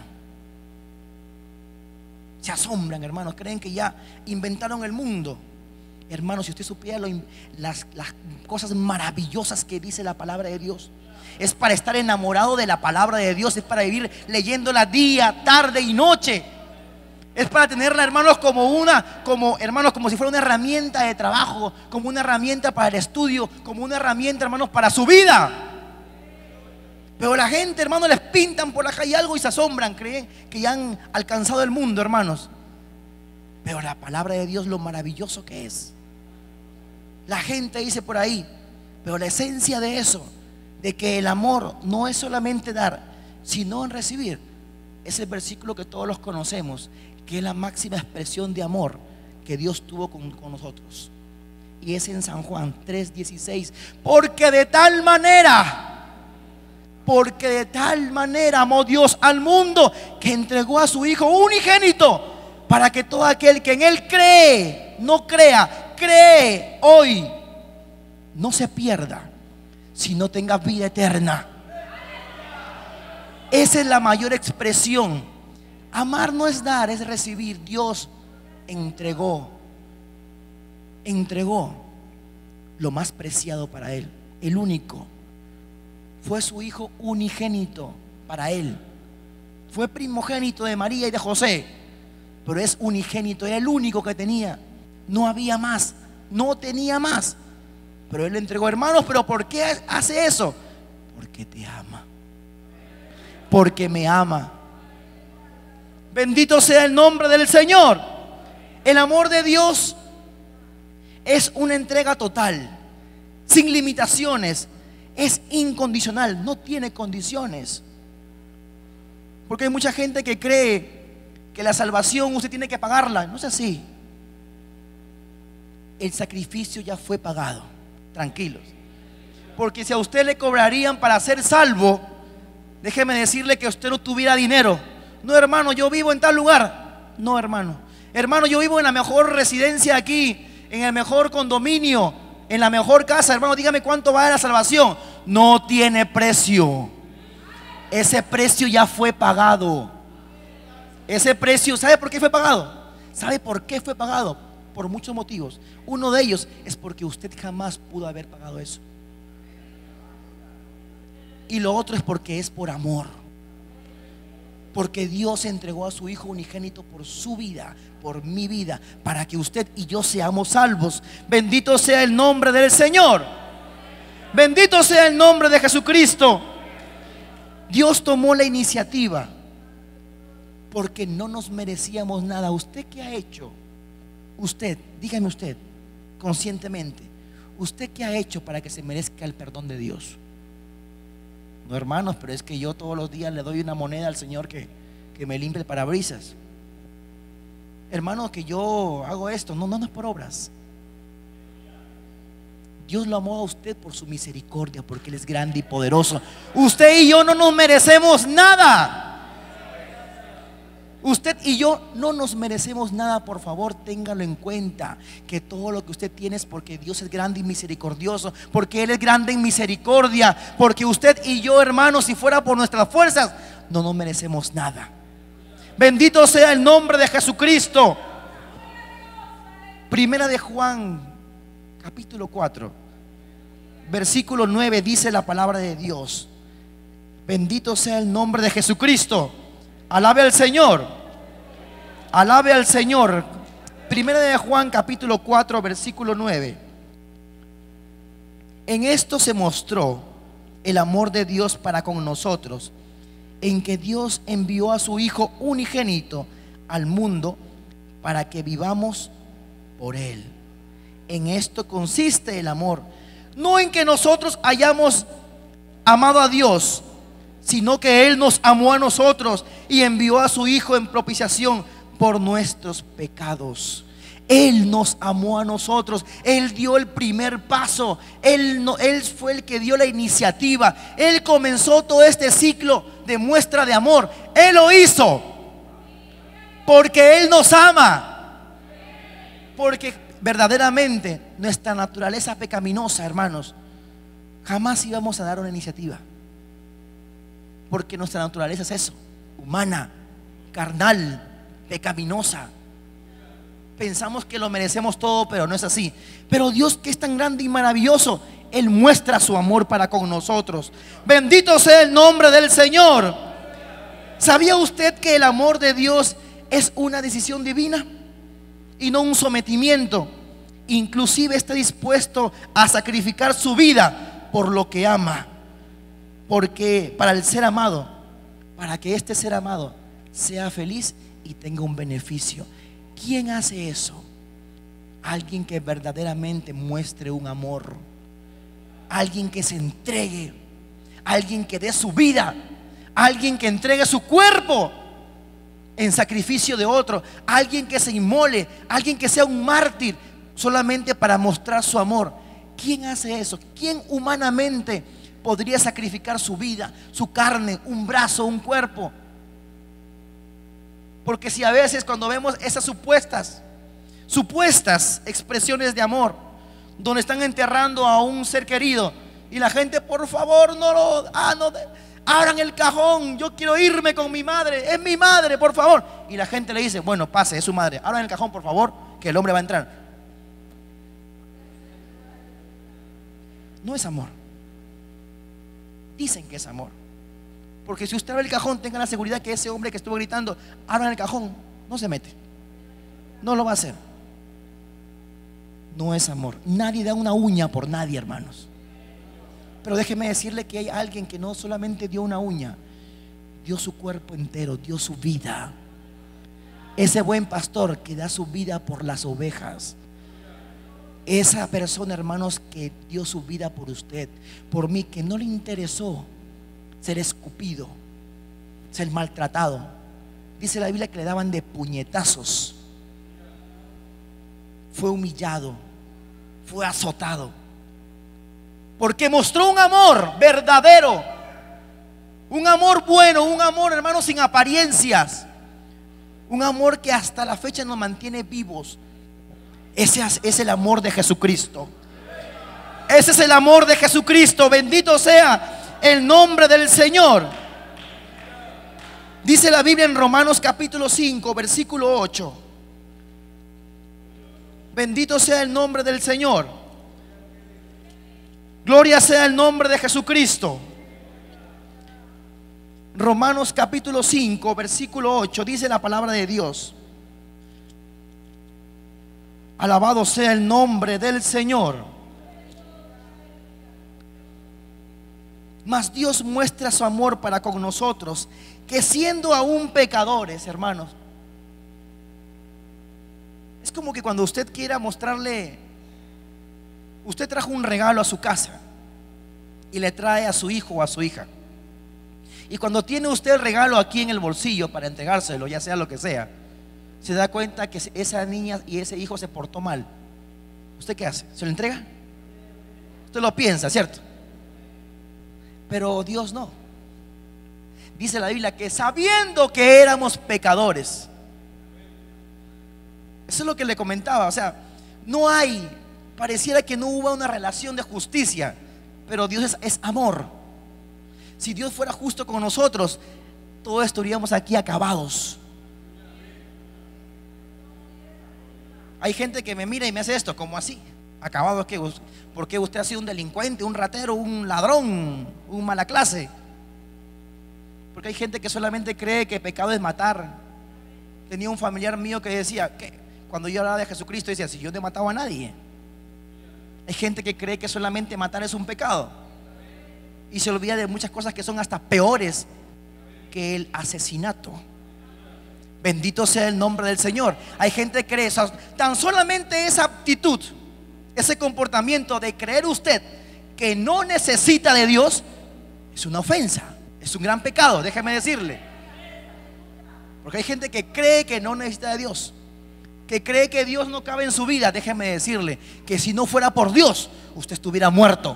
Se asombran, hermanos, creen que ya inventaron el mundo. Hermanos, si usted supiera las cosas maravillosas que dice la palabra de Dios, es para estar enamorado de la palabra de Dios, es para vivir leyéndola día, tarde y noche. Es para tenerla, hermanos, como si fuera una herramienta de trabajo, como una herramienta para el estudio, como una herramienta, hermanos, para su vida. Pero la gente, hermanos, les pintan por la calle algo y se asombran, creen que ya han alcanzado el mundo, hermanos. Pero la palabra de Dios, lo maravilloso que es. La gente dice por ahí, pero la esencia de eso, de que el amor no es solamente dar, sino en recibir, es el versículo que todos los conocemos, que es la máxima expresión de amor que Dios tuvo con nosotros. Y es en San Juan 3:16. Porque de tal manera amó Dios al mundo, que entregó a su Hijo unigénito, para que todo aquel que en Él cree, no crea, cree hoy, no se pierda, sino tenga vida eterna. Esa es la mayor expresión. Amar no es dar, es recibir. Dios entregó lo más preciado para Él, el único. Fue su Hijo unigénito para Él. Fue primogénito de María y de José, pero es unigénito, era el único que tenía. No había más, no tenía más. Pero Él le entregó. Hermanos, ¿pero por qué hace eso? Porque te ama, porque me ama. Bendito sea el nombre del Señor. El amor de Dios es una entrega total, sin limitaciones. Es incondicional, no tiene condiciones. Porque hay mucha gente que cree que la salvación usted tiene que pagarla. No es así. El sacrificio ya fue pagado. Tranquilos. Porque si a usted le cobrarían para ser salvo, déjeme decirle que usted no tuviera dinero. No, hermano, yo vivo en tal lugar. No, hermano. Hermano, yo vivo en la mejor residencia aquí, en el mejor condominio, en la mejor casa. Hermano, dígame cuánto vale la salvación. No tiene precio. Ese precio ya fue pagado. Ese precio, ¿sabe por qué fue pagado? ¿Sabe por qué fue pagado? Por muchos motivos. Uno de ellos es porque usted jamás pudo haber pagado eso. Y lo otro es porque es por amor. Porque Dios entregó a su Hijo unigénito por su vida, por mi vida, para que usted y yo seamos salvos. Bendito sea el nombre del Señor. Bendito sea el nombre de Jesucristo. Dios tomó la iniciativa porque no nos merecíamos nada. ¿Usted qué ha hecho? Usted, dígame usted, conscientemente, ¿usted qué ha hecho para que se merezca el perdón de Dios? No, hermanos, pero es que yo todos los días le doy una moneda al Señor que me limpie el parabrisas. Hermano, que yo hago esto. No es por obras. Dios lo amó a usted por su misericordia, porque Él es grande y poderoso. Usted y yo no nos merecemos nada. Usted y yo no nos merecemos nada. Por favor, téngalo en cuenta, que todo lo que usted tiene es porque Dios es grande y misericordioso, porque Él es grande en misericordia. Porque usted y yo, hermanos, si fuera por nuestras fuerzas, no nos merecemos nada. Bendito sea el nombre de Jesucristo. Primera de Juan, capítulo 4, versículo 9, dice la palabra de Dios. Bendito sea el nombre de Jesucristo. Alabe al Señor. Alabe al Señor. Primera de Juan, capítulo 4, versículo 9. En esto se mostró el amor de Dios para con nosotros, en que Dios envió a su Hijo unigénito al mundo para que vivamos por Él. En esto consiste el amor, no en que nosotros hayamos amado a Dios, sino que Él nos amó a nosotros y envió a su Hijo en propiciación por nuestros pecados. Él nos amó a nosotros. Él dio el primer paso. Él fue el que dio la iniciativa. Él comenzó todo este ciclo de muestra de amor. Él lo hizo porque Él nos ama. Porque verdaderamente nuestra naturaleza pecaminosa, hermanos, jamás íbamos a dar una iniciativa. Porque nuestra naturaleza es eso: humana, carnal, pecaminosa. Pensamos que lo merecemos todo, pero no es así. Pero Dios, que es tan grande y maravilloso, Él muestra su amor para con nosotros. Bendito sea el nombre del Señor. ¿Sabía usted que el amor de Dios es una decisión divina y no un sometimiento? Inclusive está dispuesto a sacrificar su vida por lo que ama. Porque para el ser amado, para que este ser amado sea feliz y tenga un beneficio. ¿Quién hace eso? Alguien que verdaderamente muestre un amor, alguien que se entregue, alguien que dé su vida, alguien que entregue su cuerpo en sacrificio de otro, alguien que se inmole, alguien que sea un mártir solamente para mostrar su amor. ¿Quién hace eso? ¿Quién humanamente podría sacrificar su vida, su carne, un brazo, un cuerpo? Porque si a veces cuando vemos esas supuestas expresiones de amor, donde están enterrando a un ser querido y la gente, por favor, no abran el cajón, yo quiero irme con mi madre, es mi madre, por favor. Y la gente le dice, bueno, pase, es su madre, abran el cajón, por favor, que el hombre va a entrar. No es amor. Dicen que es amor, porque si usted abre el cajón, tenga la seguridad que ese hombre que estuvo gritando, abran el cajón, no se mete, no lo va a hacer. No es amor. Nadie da una uña por nadie, hermanos. Pero déjeme decirle que hay alguien que no solamente dio una uña, dio su cuerpo entero, dio su vida. Ese buen pastor que da su vida por las ovejas. Esa persona, hermanos, que dio su vida por usted, por mí, que no le interesó ser escupido, ser maltratado. Dice la Biblia que le daban de puñetazos. Fue humillado, fue azotado, porque mostró un amor verdadero, un amor bueno, un amor, hermanos, sin apariencias, un amor que hasta la fecha nos mantiene vivos. Ese es el amor de Jesucristo. Ese es el amor de Jesucristo. Bendito sea el nombre del Señor. Dice la Biblia en Romanos capítulo 5, versículo 8. Bendito sea el nombre del Señor. Gloria sea el nombre de Jesucristo. Romanos capítulo 5, versículo 8, dice la palabra de Dios. Alabado sea el nombre del Señor. Mas Dios muestra su amor para con nosotros, que siendo aún pecadores, hermanos, es como que cuando usted quiera mostrarle, usted trajo un regalo a su casa y le trae a su hijo o a su hija, y cuando tiene usted el regalo aquí en el bolsillo para entregárselo, ya sea lo que sea, se da cuenta que esa niña y ese hijo se portó mal. ¿Usted qué hace? ¿Se lo entrega? Usted lo piensa, ¿cierto? Pero Dios no. Dice la Biblia que sabiendo que éramos pecadores. Eso es lo que le comentaba. O sea, no hay, pareciera que no hubo una relación de justicia, pero Dios es amor. Si Dios fuera justo con nosotros, todos estaríamos aquí acabados. Hay gente que me mira y me hace esto, como así, acabado. ¿Es que porque usted ha sido un delincuente, un ratero, un ladrón, un mala clase? Porque hay gente que solamente cree que pecado es matar. Tenía un familiar mío que decía que cuando yo hablaba de Jesucristo, decía, si yo no he matado a nadie. Hay gente que cree que solamente matar es un pecado y se olvida de muchas cosas que son hasta peores que el asesinato. Bendito sea el nombre del Señor. Hay gente que cree, tan solamente esa actitud, ese comportamiento de creer usted que no necesita de Dios, es una ofensa, es un gran pecado, déjeme decirle. Porque hay gente que cree que no necesita de Dios, que cree que Dios no cabe en su vida. Déjeme decirle que si no fuera por Dios, usted estuviera muerto.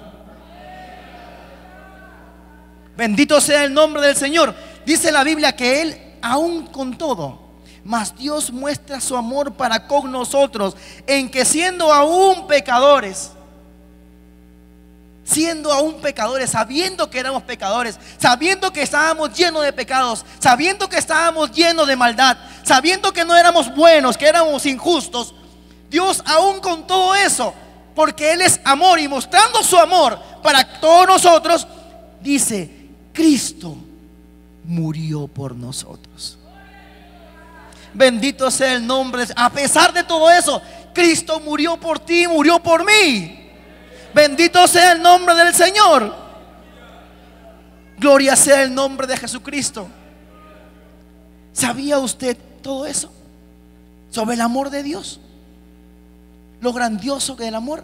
Bendito sea el nombre del Señor. Dice la Biblia que Él, aún con todo, mas Dios muestra su amor para con nosotros, en que siendo aún pecadores, sabiendo que éramos pecadores, sabiendo que estábamos llenos de pecados, sabiendo que estábamos llenos de maldad, sabiendo que no éramos buenos, que éramos injustos, Dios aún con todo eso, porque Él es amor y mostrando su amor para todos nosotros, dice, Cristo murió por nosotros. Bendito sea el nombre. A pesar de todo eso, Cristo murió por ti, murió por mí. Bendito sea el nombre del Señor. Gloria sea el nombre de Jesucristo. ¿Sabía usted todo eso sobre el amor de Dios? Lo grandioso que es el amor.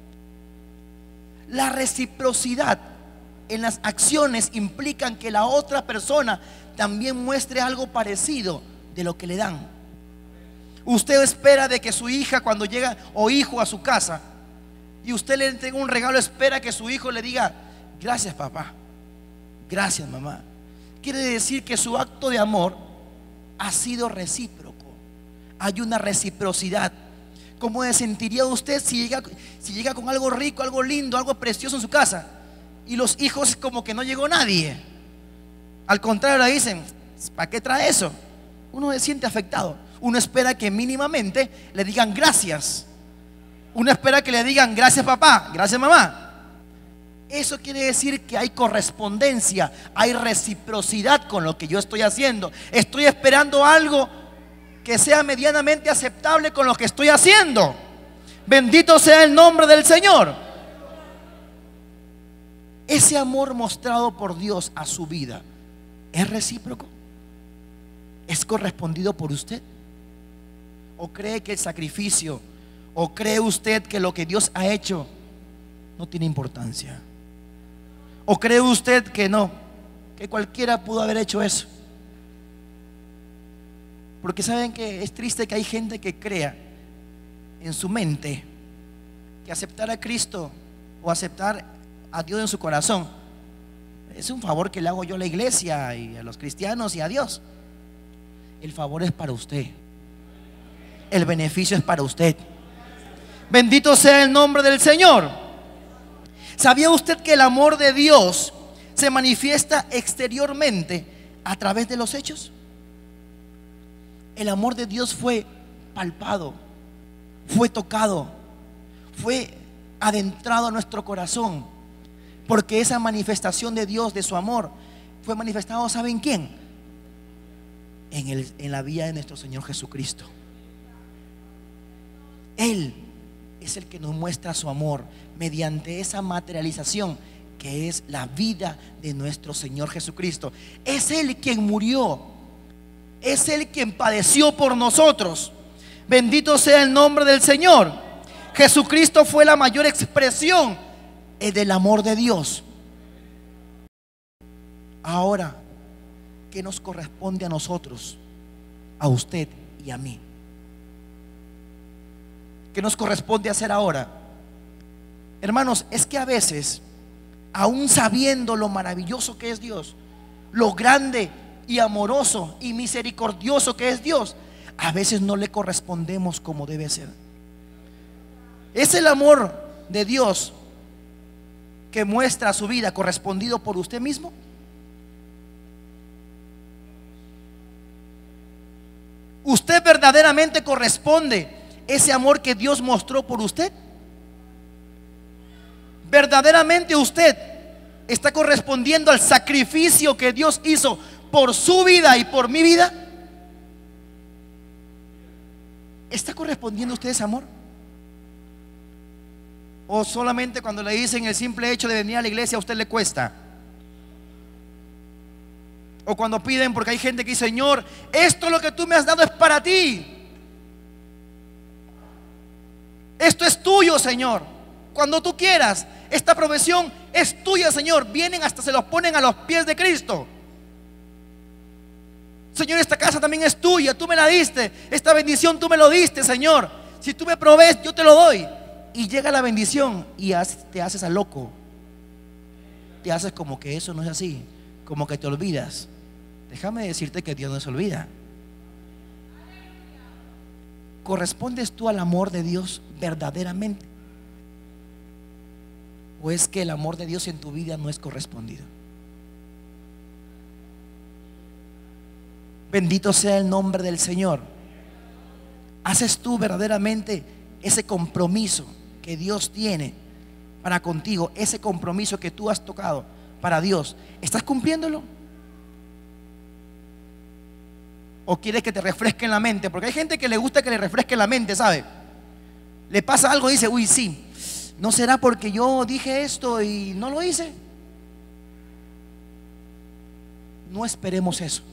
La reciprocidad en las acciones implican que la otra persona también muestre algo parecido de lo que le dan. Usted espera de que su hija cuando llega o hijo a su casa y usted le entrega un regalo, espera que su hijo le diga: gracias papá, gracias mamá. Quiere decir que su acto de amor ha sido recíproco. Hay una reciprocidad. ¿Cómo se sentiría usted si llega con algo rico, algo lindo, algo precioso en su casa y los hijos como que no llegó nadie? Al contrario, le dicen: ¿para qué trae eso? Uno se siente afectado. Uno espera que mínimamente le digan gracias. Uno espera que le digan: gracias papá, gracias mamá. Eso quiere decir que hay correspondencia, hay reciprocidad con lo que yo estoy haciendo. Estoy esperando algo que sea medianamente aceptable con lo que estoy haciendo. Bendito sea el nombre del Señor. Ese amor mostrado por Dios a su vida ¿es recíproco? ¿Es correspondido por usted? ¿O cree que el sacrificio, o cree usted que lo que Dios ha hecho no tiene importancia? ¿O cree usted que no, que cualquiera pudo haber hecho eso? Porque saben que es triste que hay gente que crea en su mente que aceptar a Cristo o aceptar a Dios en su corazón es un favor que le hago yo a la iglesia y a los cristianos y a Dios. El favor es para usted. El beneficio es para usted. Bendito sea el nombre del Señor. ¿Sabía usted que el amor de Dios se manifiesta exteriormente a través de los hechos? El amor de Dios fue palpado, fue tocado, fue adentrado a nuestro corazón, porque esa manifestación de Dios, de su amor, fue manifestado, ¿saben quién? En la vida de nuestro Señor Jesucristo. Él es el que nos muestra su amor mediante esa materialización que es la vida de nuestro Señor Jesucristo. Es Él quien murió, es Él quien padeció por nosotros. Bendito sea el nombre del Señor. Jesucristo fue la mayor expresión del amor de Dios. Ahora, ¿qué nos corresponde a nosotros? A usted y a mí. ¿Qué nos corresponde hacer ahora? Hermanos, es que a veces, aún sabiendo lo maravilloso que es Dios, lo grande y amoroso y misericordioso que es Dios, a veces no le correspondemos como debe ser. ¿Es el amor de Dios que muestra su vida correspondido por usted mismo? ¿Usted verdaderamente corresponde ese amor que Dios mostró por usted? ¿Verdaderamente usted está correspondiendo al sacrificio que Dios hizo por su vida y por mi vida? ¿Está correspondiendo usted ese amor? ¿O solamente cuando le dicen el simple hecho de venir a la iglesia a usted le cuesta? O cuando piden, porque hay gente que dice: Señor, esto lo que tú me has dado es para ti, esto es tuyo, Señor, cuando tú quieras, esta provisión es tuya, Señor. Vienen hasta se los ponen a los pies de Cristo. Señor, esta casa también es tuya, tú me la diste, esta bendición tú me lo diste, Señor. Si tú me provees, yo te lo doy. Y llega la bendición y te haces a loco, te haces como que eso no es así, como que te olvidas. Déjame decirte que Dios no se olvida. ¿Correspondes tú al amor de Dios verdaderamente? ¿O es que el amor de Dios en tu vida no es correspondido? Bendito sea el nombre del Señor. ¿Haces tú verdaderamente ese compromiso que Dios tiene para contigo? Ese compromiso que tú has tocado para Dios, ¿estás cumpliéndolo? ¿O quieres que te refresque en la mente? Porque hay gente que le gusta que le refresque en la mente, ¿sabe? Le pasa algo y dice: uy, sí, ¿no será porque yo dije esto y no lo hice? No esperemos eso.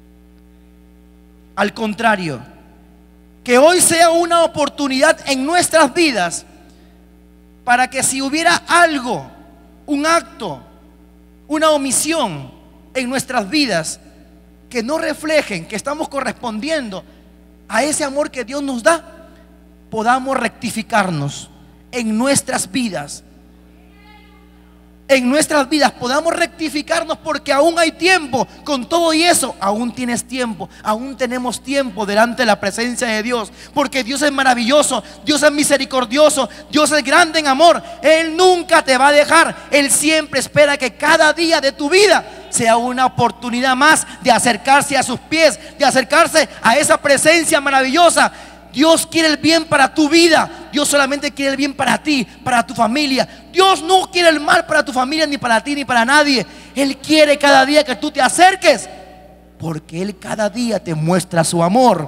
Al contrario, que hoy sea una oportunidad en nuestras vidas para que si hubiera algo, un acto, una omisión en nuestras vidas que no reflejen que estamos correspondiendo a ese amor que Dios nos da, podamos rectificarnos en nuestras vidas. En nuestras vidas podamos rectificarnos, porque aún hay tiempo. Con todo y eso, aún tienes tiempo. Aún tenemos tiempo delante de la presencia de Dios, porque Dios es maravilloso, Dios es misericordioso, Dios es grande en amor. Él nunca te va a dejar. Él siempre espera que cada día de tu vida sea una oportunidad más de acercarse a sus pies, de acercarse a esa presencia maravillosa. Dios quiere el bien para tu vida. Dios solamente quiere el bien para ti, para tu familia. Dios no quiere el mal para tu familia, ni para ti, ni para nadie. Él quiere cada día que tú te acerques, porque Él cada día te muestra su amor.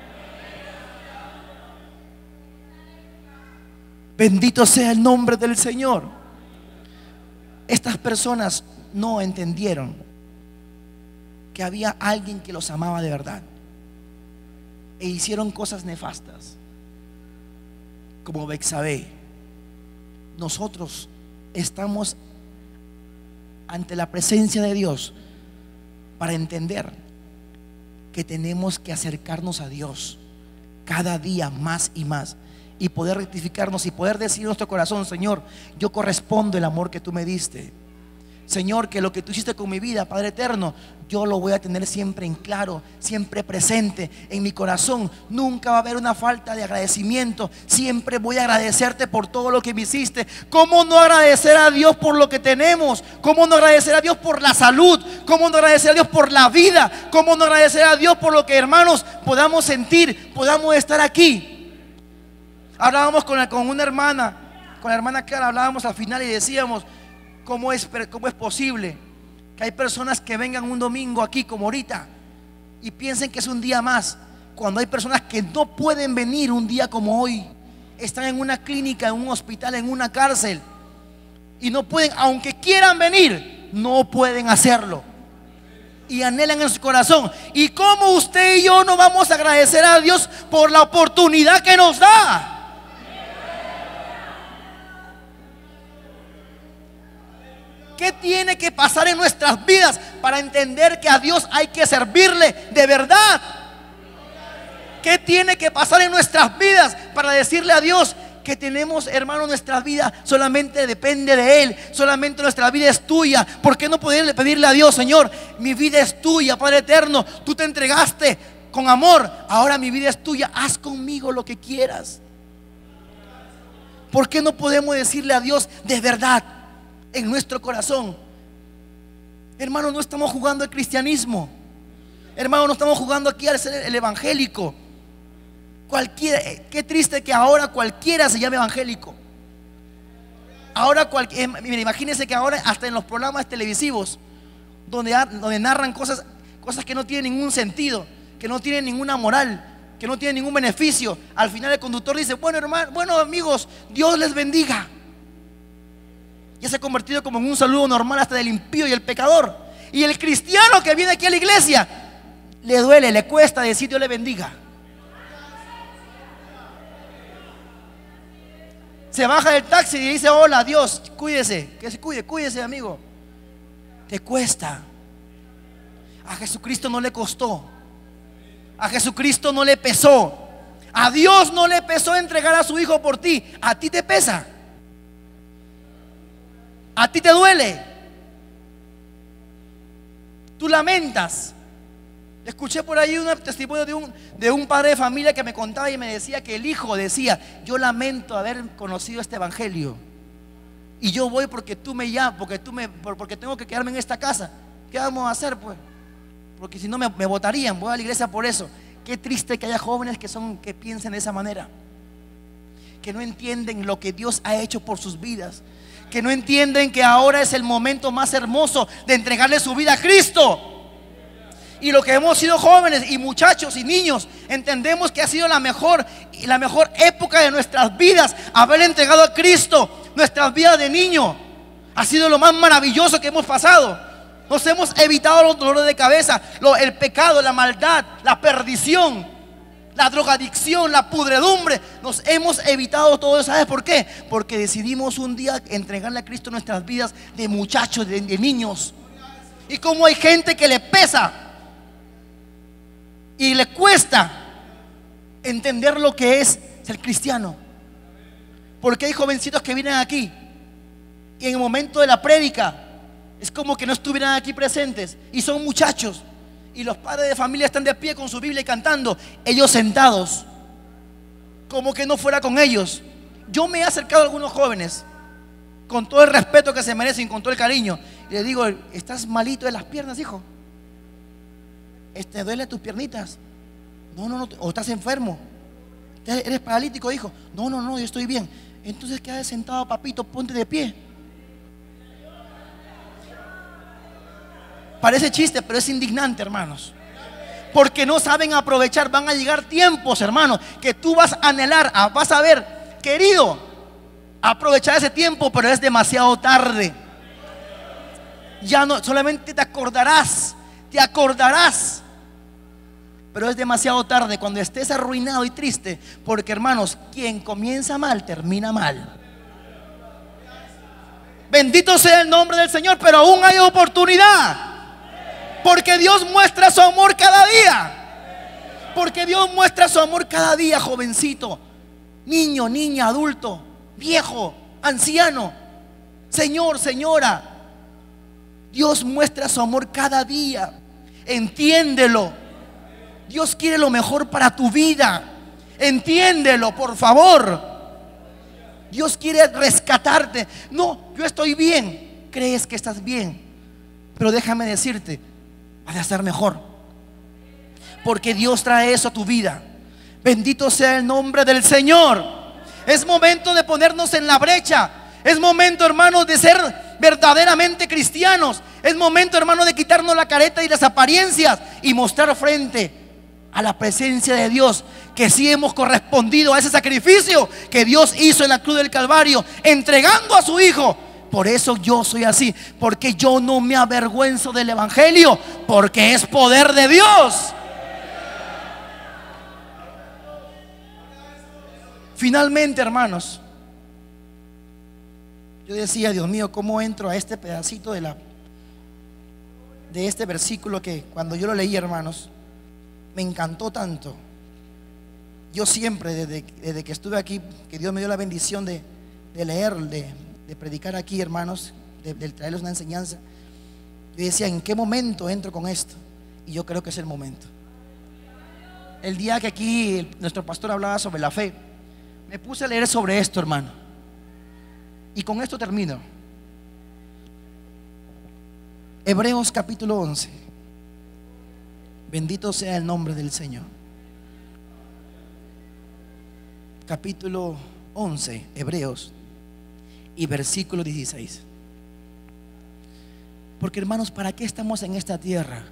Bendito sea el nombre del Señor. Estas personas no entendieron que había alguien que los amaba de verdad, e hicieron cosas nefastas como Betsabé. Nosotros estamos ante la presencia de Dios para entender que tenemos que acercarnos a Dios cada día más y más, y poder rectificarnos y poder decir en nuestro corazón: Señor, yo correspondo el amor que tú me diste. Señor, que lo que tú hiciste con mi vida, Padre eterno, yo lo voy a tener siempre en claro, siempre presente en mi corazón. Nunca va a haber una falta de agradecimiento. Siempre voy a agradecerte por todo lo que me hiciste. ¿Cómo no agradecer a Dios por lo que tenemos? ¿Cómo no agradecer a Dios por la salud? ¿Cómo no agradecer a Dios por la vida? ¿Cómo no agradecer a Dios por lo que, hermanos, podamos sentir, podamos estar aquí? Hablábamos con una hermana, con la hermana Clara, hablábamos al final y decíamos: ¿cómo es posible que hay personas que vengan un domingo aquí como ahorita y piensen que es un día más, cuando hay personas que no pueden venir un día como hoy? Están en una clínica, en un hospital, en una cárcel, y no pueden, aunque quieran venir, no pueden hacerlo, y anhelan en su corazón. ¿Y cómo usted y yo no vamos a agradecer a Dios por la oportunidad que nos da? ¿Qué tiene que pasar en nuestras vidas para entender que a Dios hay que servirle de verdad? ¿Qué tiene que pasar en nuestras vidas para decirle a Dios que tenemos, hermano, nuestra vida solamente depende de Él? Solamente nuestra vida es tuya. ¿Por qué no poderle pedirle a Dios: Señor, mi vida es tuya, Padre eterno, tú te entregaste con amor, ahora mi vida es tuya, haz conmigo lo que quieras? ¿Por qué no podemos decirle a Dios de verdad en nuestro corazón? Hermano, no estamos jugando el cristianismo. Hermano, no estamos jugando aquí al ser el evangélico. Cualquiera, qué triste que ahora cualquiera se llame evangélico. Ahora mira, imagínense que ahora hasta en los programas televisivos donde narran cosas que no tienen ningún sentido, que no tienen ninguna moral, que no tienen ningún beneficio, al final el conductor dice: bueno, hermano, bueno, amigos, Dios les bendiga. Ya se ha convertido como en un saludo normal hasta del impío y el pecador. Y el cristiano que viene aquí a la iglesia le duele, le cuesta decir Dios le bendiga. Se baja del taxi y dice: hola, Dios, cuídese, que se cuide, cuídese, amigo. Te cuesta. A Jesucristo no le costó. A Jesucristo no le pesó. A Dios no le pesó entregar a su hijo por ti. A ti te pesa. A ti te duele. Tú lamentas. Escuché por ahí un testimonio de un padre de familia que me contaba y me decía que el hijo decía: yo lamento haber conocido este evangelio, y yo voy porque tú me llamas, porque tengo que quedarme en esta casa. ¿Qué vamos a hacer, pues? Porque si no me botarían. Voy a la iglesia por eso. Qué triste que haya jóvenes que piensen de esa manera, que no entienden lo que Dios ha hecho por sus vidas, que no entienden que ahora es el momento más hermoso de entregarle su vida a Cristo. Y lo que hemos sido jóvenes y muchachos y niños, entendemos que ha sido la mejor época de nuestras vidas, haber entregado a Cristo. Nuestras vidas de niño ha sido lo más maravilloso que hemos pasado. Nos hemos evitado los dolores de cabeza, el pecado, la maldad, la perdición, la drogadicción, la pudredumbre. Nos hemos evitado todo eso. ¿Sabes por qué? Porque decidimos un día entregarle a Cristo nuestras vidas de muchachos, de niños. Y como hay gente que le pesa y le cuesta entender lo que es ser cristiano. Porque hay jovencitos que vienen aquí y en el momento de la prédica es como que no estuvieran aquí presentes, y son muchachos, y los padres de familia están de pie con su Biblia y cantando, ellos sentados, como que no fuera con ellos. Yo me he acercado a algunos jóvenes con todo el respeto que se merecen, con todo el cariño, y les digo: ¿estás malito de las piernas, hijo? ¿Te duelen tus piernitas? No, o estás enfermo, eres paralítico, hijo. No, yo estoy bien. Entonces quédate sentado, papito, ponte de pie. Parece chiste, pero es indignante, hermanos, porque no saben aprovechar. Van a llegar tiempos, hermanos, que tú vas a anhelar, vas a ver, querido, aprovechar ese tiempo, pero es demasiado tarde. Ya no, solamente te acordarás, pero es demasiado tarde cuando estés arruinado y triste, porque, hermanos, quien comienza mal termina mal. Bendito sea el nombre del Señor, pero aún hay oportunidad. Porque Dios muestra su amor cada día. Porque Dios muestra su amor cada día, jovencito, niño, niña, adulto, viejo, anciano, señor, señora. Dios muestra su amor cada día. Entiéndelo. Dios quiere lo mejor para tu vida. Entiéndelo, por favor. Dios quiere rescatarte. No, yo estoy bien. Crees que estás bien, pero déjame decirte, vas a estar mejor, porque Dios trae eso a tu vida. Bendito sea el nombre del Señor. Es momento de ponernos en la brecha. Es momento, hermanos, de ser verdaderamente cristianos. Es momento, hermanos, de quitarnos la careta y las apariencias y mostrar frente a la presencia de Dios que sí hemos correspondido a ese sacrificio que Dios hizo en la cruz del Calvario, entregando a su Hijo. Por eso yo soy así, porque yo no me avergüenzo del evangelio, porque es poder de Dios. Finalmente, hermanos, yo decía: Dios mío, ¿cómo entro a este pedacito de este versículo que cuando yo lo leí, hermanos, me encantó tanto? Yo siempre, desde que estuve aquí, que Dios me dio la bendición de leer, de predicar aquí, hermanos, de traerles una enseñanza, yo decía: ¿en qué momento entro con esto? Y yo creo que es el momento. El día que aquí nuestro pastor hablaba sobre la fe, me puse a leer sobre esto, hermano, y con esto termino. Hebreos capítulo 11. Bendito sea el nombre del Señor. Capítulo 11, Hebreos, y versículo 16. Porque, hermanos, ¿para qué estamos en esta tierra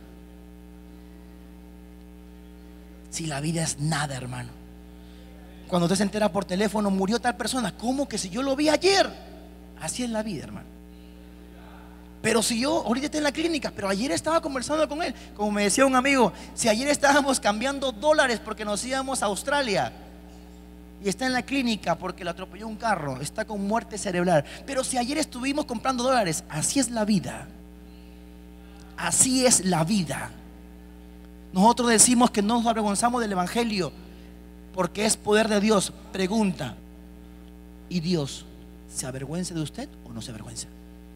si la vida es nada, hermano? Cuando usted se entera por teléfono: murió tal persona. ¿Cómo que si yo lo vi ayer? Así es la vida, hermano. Pero si yo ahorita estoy en la clínica, pero ayer estaba conversando con él, como me decía un amigo, si ayer estábamos cambiando dólares porque nos íbamos a Australia, y está en la clínica porque lo atropelló un carro, está con muerte cerebral. Pero si ayer estuvimos comprando dólares, así es la vida. Así es la vida. Nosotros decimos que no nos avergonzamos del evangelio porque es poder de Dios. Pregunta: ¿y Dios se avergüenza de usted o no se avergüenza?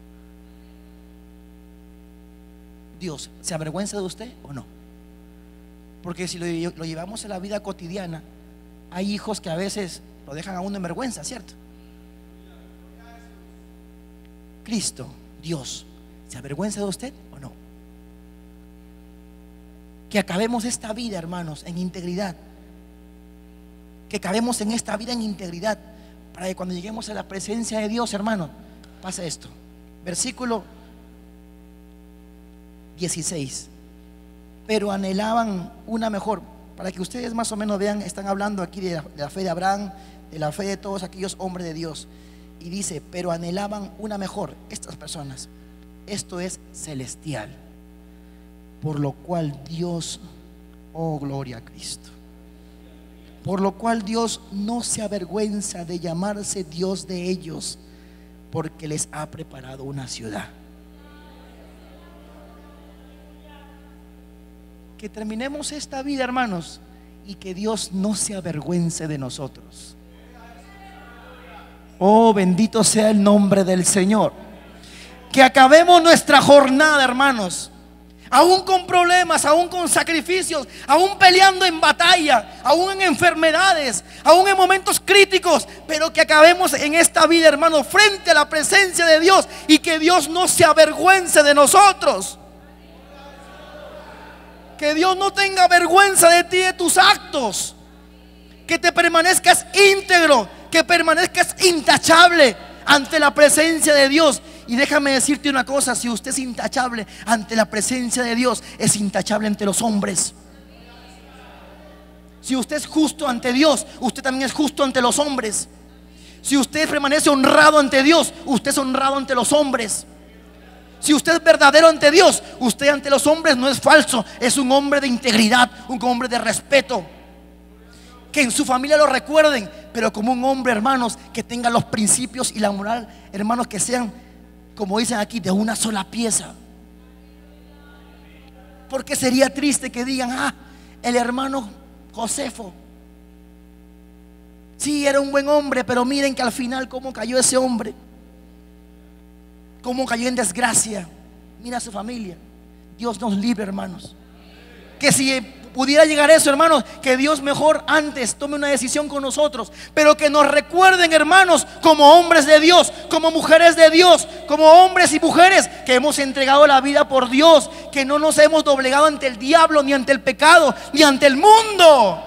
¿Dios se avergüenza de usted o no? Porque si lo llevamos a la vida cotidiana, hay hijos que a veces lo dejan a uno en vergüenza, ¿cierto? Cristo, Dios, ¿se avergüenza de usted o no? Que acabemos esta vida, hermanos, en integridad. Que acabemos en esta vida en integridad, para que cuando lleguemos a la presencia de Dios, hermano, pase esto. Versículo 16. Pero anhelaban una mejor. Para que ustedes más o menos vean, están hablando aquí de la fe de Abraham, de la fe de todos aquellos hombres de Dios. Y dice: pero anhelaban una mejor, estas personas. Esto es celestial. Por lo cual Dios, oh gloria a Cristo, por lo cual Dios no se avergüenza de llamarse Dios de ellos, porque les ha preparado una ciudad. Que terminemos esta vida, hermanos, y que Dios no se avergüence de nosotros. Oh, bendito sea el nombre del Señor. Que acabemos nuestra jornada, hermanos, aún con problemas, aún con sacrificios, aún peleando en batalla, aún en enfermedades, aún en momentos críticos, pero que acabemos en esta vida, hermanos, frente a la presencia de Dios, y que Dios no se avergüence de nosotros. Que Dios no tenga vergüenza de ti, de tus actos. Que te permanezcas íntegro, que permanezcas intachable ante la presencia de Dios. Y déjame decirte una cosa: si usted es intachable ante la presencia de Dios, es intachable ante los hombres. Si usted es justo ante Dios, usted también es justo ante los hombres. Si usted permanece honrado ante Dios, usted es honrado ante los hombres. Si usted es verdadero ante Dios, usted ante los hombres no es falso, es un hombre de integridad, un hombre de respeto. Que en su familia lo recuerden, pero como un hombre, hermanos, que tenga los principios y la moral, hermanos, que sean, como dicen aquí, de una sola pieza. Porque sería triste que digan: el hermano Josefo, sí, era un buen hombre, pero miren que al final cómo cayó ese hombre, cómo cayó en desgracia. Mira su familia. Dios nos libre, hermanos. Que si pudiera llegar eso, hermanos, que Dios mejor antes tome una decisión con nosotros, pero que nos recuerden, hermanos, como hombres de Dios, como mujeres de Dios, como hombres y mujeres que hemos entregado la vida por Dios, que no nos hemos doblegado ante el diablo, ni ante el pecado, ni ante el mundo.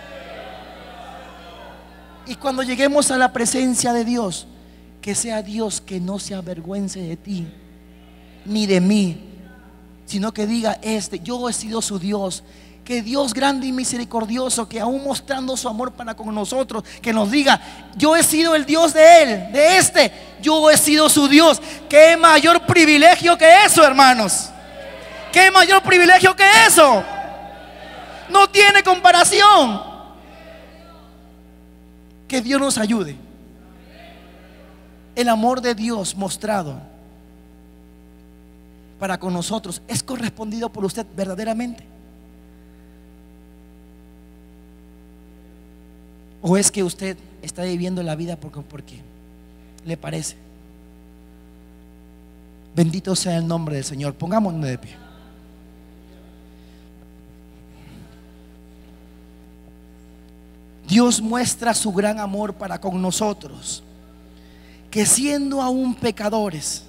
Y cuando lleguemos a la presencia de Dios, que sea Dios que no se avergüence de ti ni de mí, sino que diga: yo he sido su Dios. Que Dios grande y misericordioso, que aún mostrando su amor para con nosotros, que nos diga: yo he sido el Dios de él, yo he sido su Dios. Qué mayor privilegio que eso, hermanos. Qué mayor privilegio que eso. No tiene comparación. Que Dios nos ayude. El amor de Dios mostrado para con nosotros es correspondido por usted verdaderamente. ¿O es que usted está viviendo la vida porque le parece? Bendito sea el nombre del Señor. Pongámonos de pie. Dios muestra su gran amor para con nosotros, que siendo aún pecadores,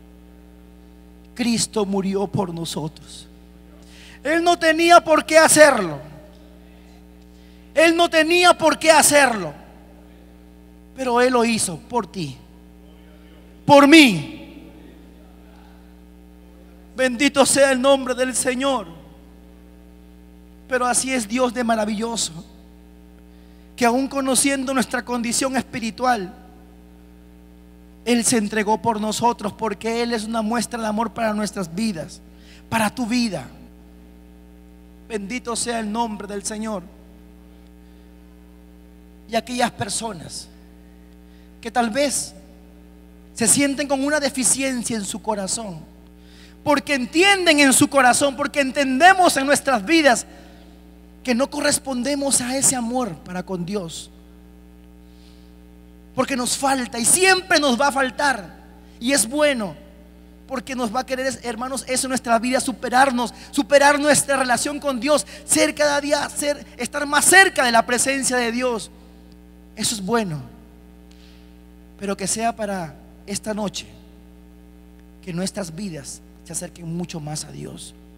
Cristo murió por nosotros. Él no tenía por qué hacerlo. Él no tenía por qué hacerlo, pero Él lo hizo por ti, por mí. Bendito sea el nombre del Señor. Pero así es Dios de maravilloso, que aún conociendo nuestra condición espiritual, Él se entregó por nosotros, porque Él es una muestra de amor para nuestras vidas, para tu vida. Bendito sea el nombre del Señor. Y aquellas personas que tal vez se sienten con una deficiencia en su corazón, porque entienden en su corazón, porque entendemos en nuestras vidas que no correspondemos a ese amor para con Dios, porque nos falta y siempre nos va a faltar. Y es bueno, porque nos va a querer, hermanos, eso en nuestra vida, superar nuestra relación con Dios, ser cada día, estar más cerca de la presencia de Dios. Eso es bueno, pero que sea para esta noche, que nuestras vidas se acerquen mucho más a Dios.